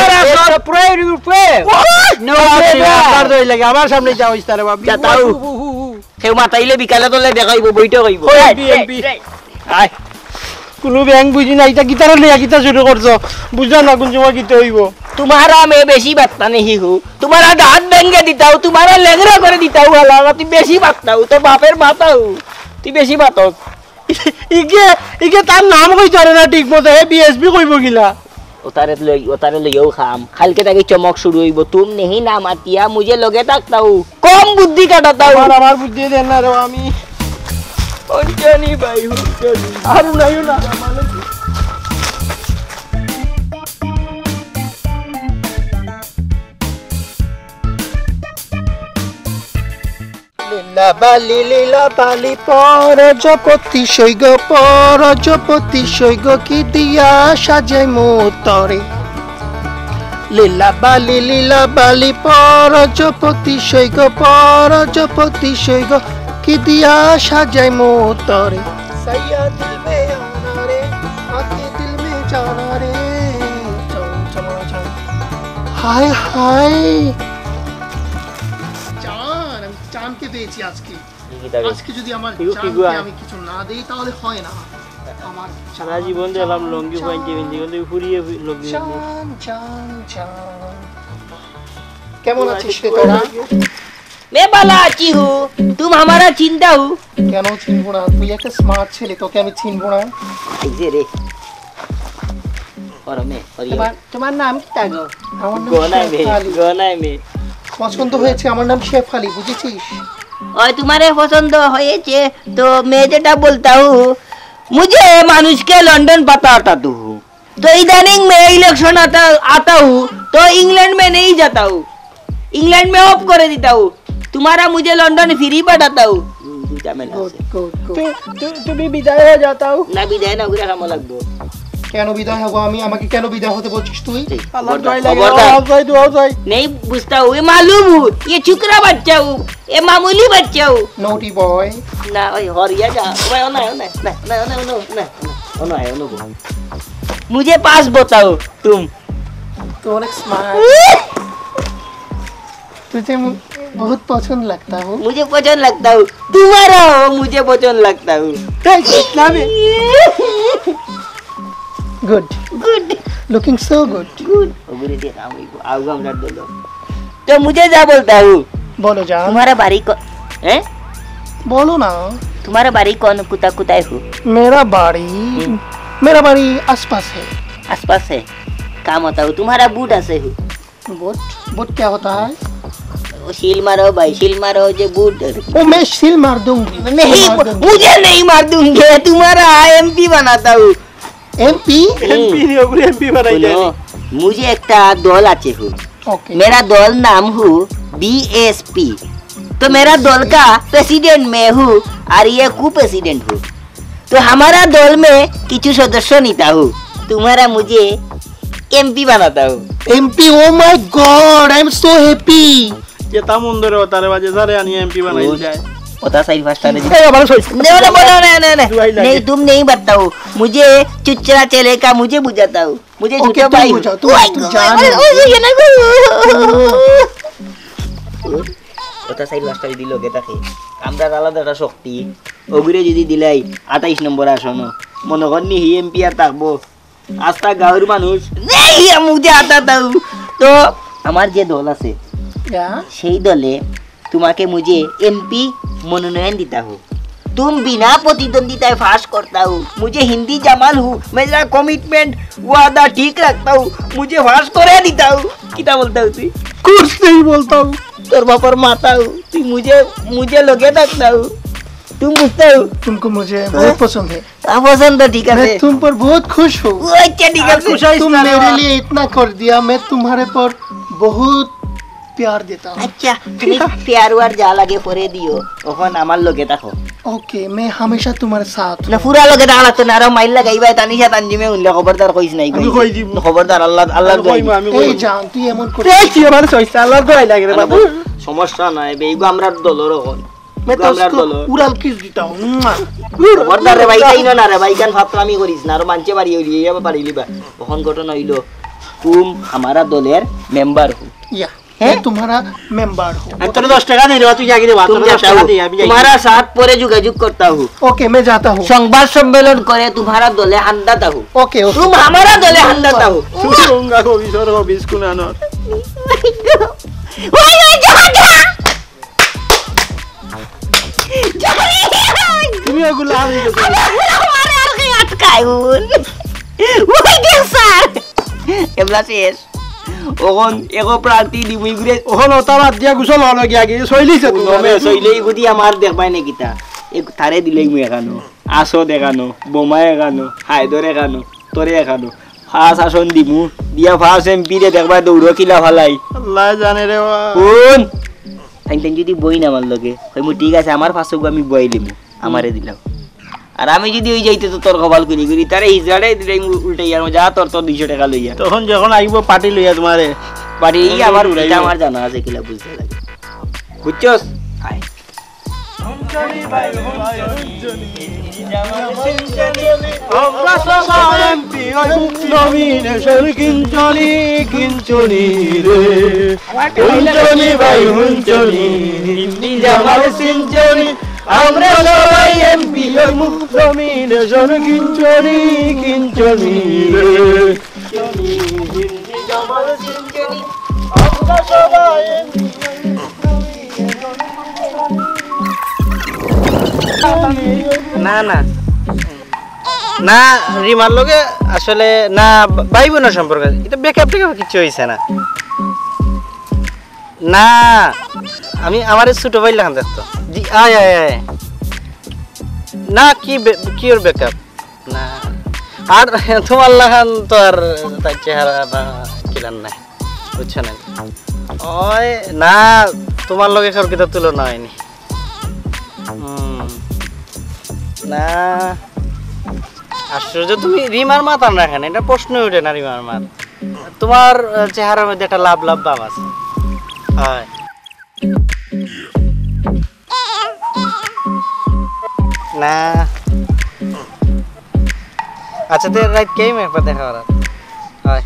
আমার সামনে যাও ইস্তারে বাবু যাও কেউ মাতাইলে বিকালে তোলে দেখাইব বইটা কইব আয় কোনো ব্যাংক বুঝি না এটা গিটার লিয়া গিটার শুরু করছো বুঝা না কোন সময় গিতে হইব तुम्हारा मैं बेसी बातता नहीं हूँ तुम्हारा दांत देंगे देता हूँ तुम्हारा लेगरा कर देता हूँ अलावा तू बेसी बातता हूँ तो बापेर माता हूँ तू बेसी बात हो इके तार नाम कोई चले ना ठीक मत है बीएसपी কইব গিলা उतारे लइयो खाम खाल के ताकि चमक शुरू होइब तुम नहीं नाम आतिया मुझे लगे ताकता हूँ कम बुद्धि काटता हूँ আমার বুদ্ধি দেন না রে আমি অঞ্জনি ভাই অঞ্জনি আর নাই না লীলা বালি পরজপতি সৈগ কি দিয়া সাজাই মোতরে লীলা বালি পরজপতি সৈগ কি দিয়া সাজাই মোতরে সাইয়া দিল মে আনা রে আকে দিল মে জানা রে হায় হায় চানকে পেয়েছি আজকে যদি আমার চানকে আমি কিছু না দেই তাহলে হয় না আমার সারা জীবন দিলাম লঙ্গি পাইতে বিন্দি কিন্তু ফুরিয়ে লঙ্গি কেমন আছিস রে তোরা मैं भला अच्छी हूँ तुम हमारा चिंता हूँ কেন চিনবো না তুই একটা স্মার্ট ছেলে তোকে আমি চিনবো না ऐसे रे और मैं और ये তোমার নাম কি তাগো আমার নাম गोना में পছন্দ হয়েছে আমার নাম শেফ আলী বুঝেছিস और तुम्हारे पसंद होएचे तो मैं जेटा बोलता हूँ मुझे मानुष के लंदन पता आता तू तो इदानिंग में इलेक्शन आता हूँ तो इंग्लैंड में नहीं जाता हूँ इंग्लैंड में ऑफ कर देता हूँ तुम्हारा मुझे लंदन फ्री पढ़ाता हूँ তুমি বিদায় হয়ে যাও ना विदाय ना उगरा काम लगबो কেন বিদায় হবো আমি? আমাকে কেন বিদায় হতে বলছিস তুই? नहीं बुझता हूँ, ये मालूम हूँ, ये चुकरा बच्चा हूँ, ये मामूली बच्चा हूँ। नोटी बॉय ना ओए हरिया जा, ओए ओना ओना ना ना ओना ओना ना ओना है ओना बोल। मुझे पास बताओ तुम। तो अनेक स्मार्ट, तुझे बहुत पसंद लगता हूँ। मुझे पसंद लगता हूँ, तुम्हारा हो मुझे पसंद लगता हूँ। Good good looking so good good. ओगरे दे काम को आऊंगा हमरा बोलो। तो मुझे क्या बोलता हूँ? बोलो जान। तुम्हारा बारी कौन हैं? बोलो ना। तुम्हारा बारी कौन कुत्ता कुत्ताए हो? मेरा बाड़ी आसपास है। आसपास है, काम होता हूँ। तुम्हारा बूट ऐसे हो? बूट क्या होता है? शील मारो भाई, शील मारो जो बूट। ओ मैं शील मार दूंगी। नहीं मुझे नहीं मार दूंगी, तुम्हारा एमपी बनाता हूँ। एमपी बनाई जाए। मुझे एक दल आचे हो। मेरा दल नाम हूँ बीएसपी। तो मेरा दल का प्रेसिडेंट मैं हूँ और ये को प्रेसिडेंट हूँ। तो हमारा दल में किचु सदस्य नीता हूँ, तुम्हारा मुझे एमपी बनाता हूँ। MP oh my God I am so happy. ये तामुंदर होता रे बाजे सारे आनी एमपी बनाई जाए। पता सही फास्ट नहीं तुम नहीं बताओ, मुझे चुचरा चले का मुझे बुझाता हूँ, मुझे छोटा भाई কথা সাইড লাস্টারি দিল গে তাকে আমরা আলাদা একটা শক্তি ওগুরে যদি দিলাই 28 নম্বর আসনো মনে করনি হি এমপি আর থাকবো আস্তা গাঁয়ের মানুষ নেই মুঝে আতা দাও। তো আমার যে দল আছে সেই দলে तुम्हाके मुझे एमपी मनोनयन देता हूँ। तुम बिना प्रतिद्वंदिता पास करता हूँ। मुझे हिंदी जमाल हूँ, मेरा कमिटमेंट वादा ठीक रखता हूँ, मुझे पास करे देता हूँ। क्या बोलता हूँ तू? कुछ नहीं बोलता हूँ, तोर बापर माता हूँ। तू मुझे लगे रखता हूँ, तुम बुझता हूँ। तुमको मुझे बहुत पसंद है। पसंद तो ठीक है, मैं तुम पर बहुत खुश हूँ। अच्छा ठीक है, तुम मेरे लिए इतना कर दिया, मैं तुम्हारे पर बहुत प्यार देता हूँ। अच्छा তুমি प्यार वार जा लगे করে দিও ওখান আমার লগে থাকো। ओके मैं हमेशा तुम्हारे साथ না পুরা লগে থাকলা তো না আর মাইল লাগাইবা তানিশা তানজিমে উল্লে খবরদার কইছ নাই আমি কই দিব খবরদার আল্লাহর দোয়াই আমি এই জান তুই এমন করে এই কি আমার সইছে আল্লাহর দোয়াই লাগে রে বাবু। সমস্যা নাই বেইগো আমরা দলর হন मैं तो उसको उड़ाल किस देता हूँ। খবরদার রে ভাই তাই না রে ভাই গান ফাতরামি করিস না আর মানছে বাড়ি হইলি এবা পারিলিবা ওখান ঘটনা হইলো तुम हमारा দলের মেম্বার हो या मैं तुम्हारा मेंबर हूँ। আমি তোর 10 টাকা দেব তুই জাগিরে বাত তোর 10 টাকা দে আমি যাই। तुम्हारा साथ পরে যোগাযোগ करता हूँ। ओके मैं जाता हूँ। সংবাদ সম্মেলন করে तुम्हारा দলে হান্দাতা हूँ। ओके तुम हमारा দলে হান্দাতা हूँ। সুরঙ্গা কবি সরব বিস্কুনানোর ওই ওই যা তুমি ওগুলা আমি আমারে আর কি আটকায়ুন ওই দেখ স্যার এবলা শেষ ওখন এগো প্রার্থী দিমুই ঘুরে ওখন ওতারা দিয়া গুছল হলো গিয়া গিয়ে সইলিছে তো নমে সইলেই গুদি আমার দেখবাই না কিতা এক তারে দিলেই মুই এখানো আসো দেখানো বোমায় এখানো হায়দর এখানো তোরে এখানো ফাস আসন দিমু দিয়া ফাস এমপি রে দেখবা দৌড় কিলা ফালাই আল্লাহ জানে রে কোন তাইন যদি বই না আমার লগে কই মু ঠিক আছে আমার ফাসগু আমি বইলিমু আমারে দিলাম আর আমি যদি ওই যাইতে তো তোর কপাল করি করি তারে হিজড়াই দিলাই উল্টে ইয়ার যা তোর 200 টাকা লইয়া তখন যখন আইবো পার্টি লইয়া তোমারে পার্টি আবার উড়াইয়া আমার জানা আছে কিলা বুঝতে লাগে বুঝছস আয় আমরা সবাই এমপি নমিনেশন কিঞ্চনি কিঞ্চনি রে কিঞ্চনি ভাই হুঞ্চনি জামাল সিঞ্চনি আমরা সবাই এমপি নমিনেশন কিঞ্চনি কিঞ্চনি রে জামাল সিঞ্চনি আমরা সবাই এমপি না না না রিমার লগে আসলে না ভাই বোনের সম্পর্ক এটা ব্রেকআপ কিছু হয়েছে না না আমি আমার ছোট ভাই লাগান দেখতো আয় আয় আয় না কি ওর ব্রেকআপ না আর তোমার লাগান তো আর তার চেহারা কিলান নাই বুঝছো না ওই না তোমার লগে কার কিতা তুলনা হয়নি না আশ্চর্য, তুমি রিমার মাথা রাখেন, এটা প্রশ্ন ওঠে না রিমার মাথা। তোমার চেহারার মধ্যে একটা লাভ লাভ ভাব আছে। হয় না? আচ্ছা তো রাইট কেম একবার দেখা করা হয়।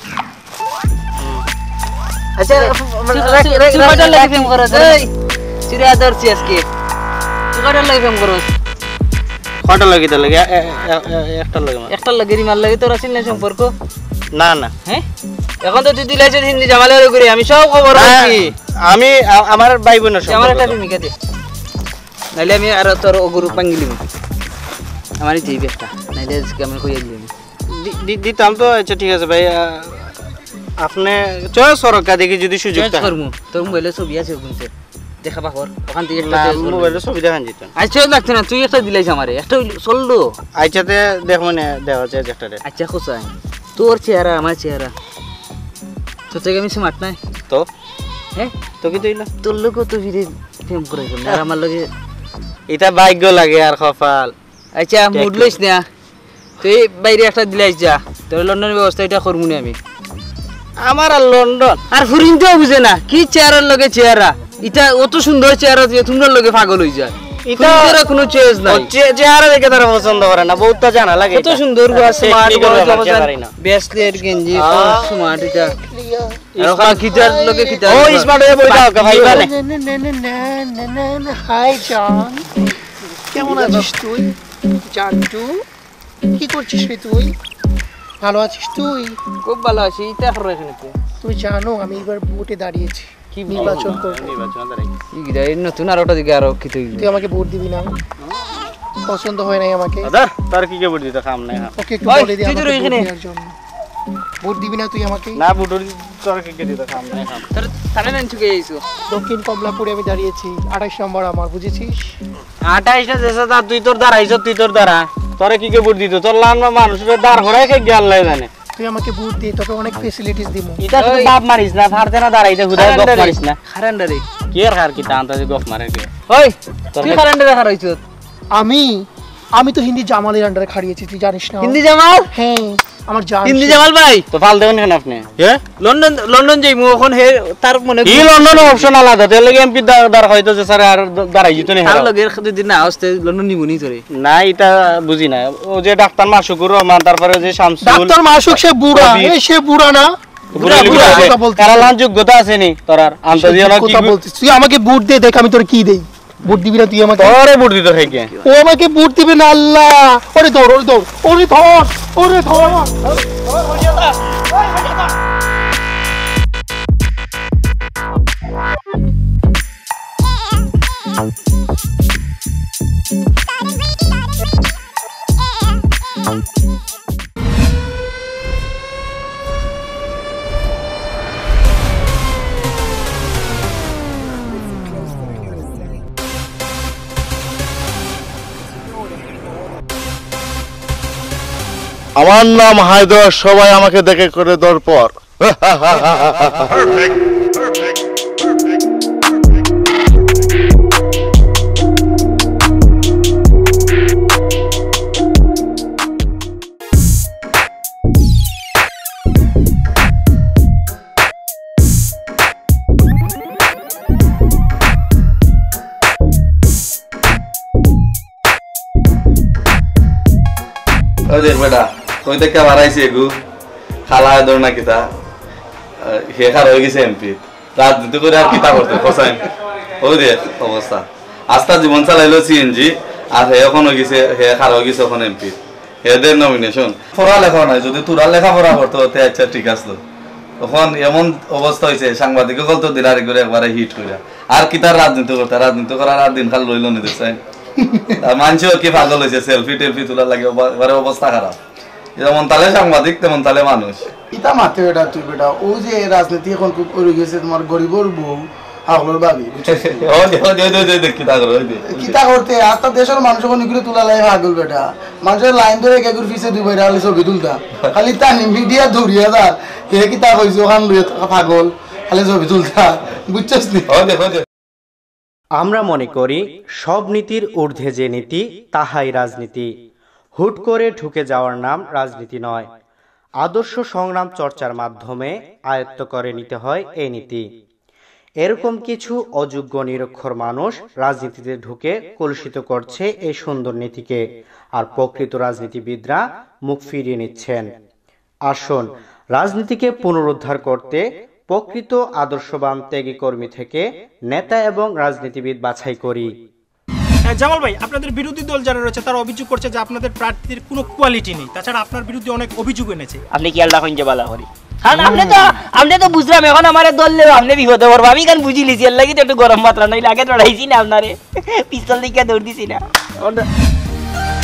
আচ্ছা তুই কয়টার লাগি ফেম করছ? এই সিরিয়া ধরছি আজকে। তুই কয়টার লাগি ফেম করছ? কয়টা লাগি তো লাগে? একটা লাগি রিমার লাগি তোর আছে না সম্পর্ক? না না। হ্যাঁ এখন তো তুই দিলাইছ হিন্দি জামালের করে আমি সব খবর রাখছি। আমি আমার ভাই বোনের আমার একটা ভূমিকা দে, নাইলে আমি আর তোর অগুরু পাঙ্গিলিম আমারই যাইবে একটা, নাইলে আজকে আমি কইয়া দিলাম দিতাম তো। আচ্ছা ঠিক আছে ভাই, আপনি চয় সরকার দেখি যদি সুযোগ থাকে করমু। তোর মোবাইলে ছবি আছে গুনতে দেখা পাখর ওখান থেকে একটা মোবাইলে ছবি দেখান যেত। আচ্ছা লাগছে না, তুই একটা দিলাইছ আমারে, একটা চললো। আচ্ছাতে দেখো মানে দেওয়া যায় একটা। আচ্ছা কোথায় তোর চেহারা আমার চেহারা, তোর থেকে আমি স্মার্ট নাই তো? হ্যাঁ তো কি তুইলা তোর লোক তো ভিড়ে প্রেম করে আর আমার লগে এটা ভাগ্য লাগে আর কপাল। আচ্ছা মুড লইস না, তুই বাইরে একটা দিলাইস যা, তোর লন্ডনের ব্যবস্থা এটা করবো না আমি। আমার আর লন্ডন আর ফুরিনতেও বুঝে না কি চেহারার লগে চেহারা, এটা অত সুন্দর চেহারা দিয়ে তোমার লগে পাগল হয়ে যায়। এটা কোনো চয়েস নাই, চেহারা দেখে তারা পছন্দ করে না, বহুতটা জানা লাগে। কত সুন্দর স্মার্ট ব্যাসলেট গেঞ্জি স্মার্ট, এটা আর কিটার লগে কিটার ও স্মার্ট হয়ে বই দাও ভাই। হাই জান, কেমন আছিস তুই? জানটু কি করছিস রে তুই? ভালো আছিস তুই? খুব ভালো আছি। এটা করো এখানে তুই জানো আমি এবার ভোটে দাঁড়িয়েছি, কি নির্বাচন করব। নতুন আর ওটা দিকে আরো কি তুই আমাকে ভোট দিবি না? পছন্দ হয় নাই আমাকে। তার কি ভোট দিতে কাম নাই। ওকে একটু বলে দে আমাকে ভোট দেওয়ার জন্য। ভোট দিবি না তুই আমাকে? না ভোট তোর কি দিতে কাম নাই। তোর তাহলে না চুকে আইছো। দক্ষিণ কমলাপুরে আমি দাঁড়িয়েছি, 28 নম্বর আমার, বুঝেছিস? 28টা দেশে তা তুই তোর দাঁড়াইছ, তুই তোর দাঁড়া। তোরে কি ভোট দিত? তোর লান মানুষের দাঁড় করাই কে জ্ঞান লাই জানে। তুই আমাকে ভোট দে, তোকে অনেক ফ্যাসিলিটিস দিব। এটা শুধু বাপ মারিস না, ফারতে না দাঁড়াইতে খুদাই গপ মারিস না। খারান্ডারে কি আর খার কি টানতা যে গপ মারে কে? ওই তুই খারান্ডারে খারাইছ? আমি তো হিন্দি জামালের আন্ডারে খাড়িয়েছি, তুই জানিস না? হিন্দি জামাল? হ্যাঁ আমার জান। হিন্দি জামাল ভাই তো ফাল দেবেন কেন আপনি? হ্যাঁ লন্ডন যাইমু এখন হে তার মনে কি লন্ডন অপশন আলাদা, তার লাগি এমপি দাঁড় হয়তো যে স্যার আর দাঁড়াই যেত না। তার লগে যদি না আসতে লন্ডন নিবনি তোরে। না এটা বুঝি না। ও যে ডাক্তার মাসুকুর রহমান, তারপরে যে শামসুল ডাক্তার মাসুক, সে বুড়া। সে বুড়া না? কারালান যোগ্যতা আছে নি তোর? আর আন্তর্জাতিক কথা বলছিস তুই? আমাকে ভোট দে, দেখ আমি তোর কি দেই। ভোট দিবি না তুই আমাকে? তোরে ভোট দিতে হয় কে? ও আমাকে ভোট দিবে না। আল্লাহ, ওরে ধর, ওরে ধর, ওরে ধর, ওরে ধর। আমার নাম হায়দর, সবাই আমাকে দেখে করে দরপর। দেখ বেটা তুই তো কে বাড়াইছি এগু খালা ধর না কিতা হে খার হয়ে গেছে এমপি, রাজনীতি করে আর কিতা করতে ফসাইন। ওই দেখ অবস্থা, আস্থা জীবন চালাইলো সিএনজি, আর হে এখন হয়ে গেছে, হে খার হয়ে গেছে এখন এমপি। হেদের নমিনেশন পড়ালেখা নাই, যদি তোরা লেখাপড়া করতো আচ্ছা ঠিক আসতো। তখন এমন অবস্থা হয়েছে সাংবাদিক তো দিলারি করে একবারে হিট করে আর কি তার রাজনীতি করতে, রাজনীতি করার আর দিন খাল লইল নিতে চাই। মানুষও কি পাগল হয়েছে সেলফি টেলফি তোলার লাগে, এবারে অবস্থা খারাপ। যেমন তালে সাংবাদিক তেমন তালে মানুষ। ইতা মাতে বেটা তুই বেটা, ও যে রাজনীতি এখন খুব করে গেছে, তোমার গরিবর বউ হাগলর ভাবি কিতা করতে আস্তা দেশের মানুষ এখন এগুলো তোলা লাই হাগল বেটা। মানুষের লাইন ধরে এগুলো পিছে দুই হলে ছবি তুলতা, খালি তানি মিডিয়া ধরিয়া যা হে কিতা কইছে ওখান লইয়া পাগল খালি ছবি তুলতা, বুঝছস নি? আমরা মনে করি সব নীতির ঊর্ধ্বে যে নীতি তাহাই রাজনীতি। হুট করে ঢুকে যাওয়ার নাম রাজনীতি নয়, আদর্শ সংগ্রাম চর্চার মাধ্যমে আয়ত্ত করে নিতে হয় এই নীতি। এরকম কিছু অযোগ্য নিরক্ষর মানুষ রাজনীতিতে ঢুকে কলুষিত করছে এই সুন্দর নীতিকে, আর প্রকৃত রাজনীতিবিদরা মুখ ফিরিয়ে নিচ্ছেন। আসুন রাজনীতিকে পুনরুদ্ধার করতে প্রকৃত আদর্শবান ত্যাগী কর্মী থেকে নেতা এবং রাজনীতিবিদ বাছাই করি। জামাল ভাই, আপনাদের বিরোধী দল যারা রয়েছে তারা অভিযোগ করছে যে আপনাদের প্রার্থীর কোনো কোয়ালিটি নেই, তাছাড়া আপনার বিরুদ্ধে অনেক অভিযোগ এনেছে। আপনি কি আল্লাহ কইঞ্জে বালা করি? হ্যাঁ, আপনি তো বুঝলাম এখন আমার দল লেও আপনি বিপদে পড়বো। আমি কেন বুঝি লিছি এর লাগি তো একটু গরম মাত্রা নইলে আগে লড়াইছি না, আপনারে পিস্তল দিকে দৌড় দিছি না।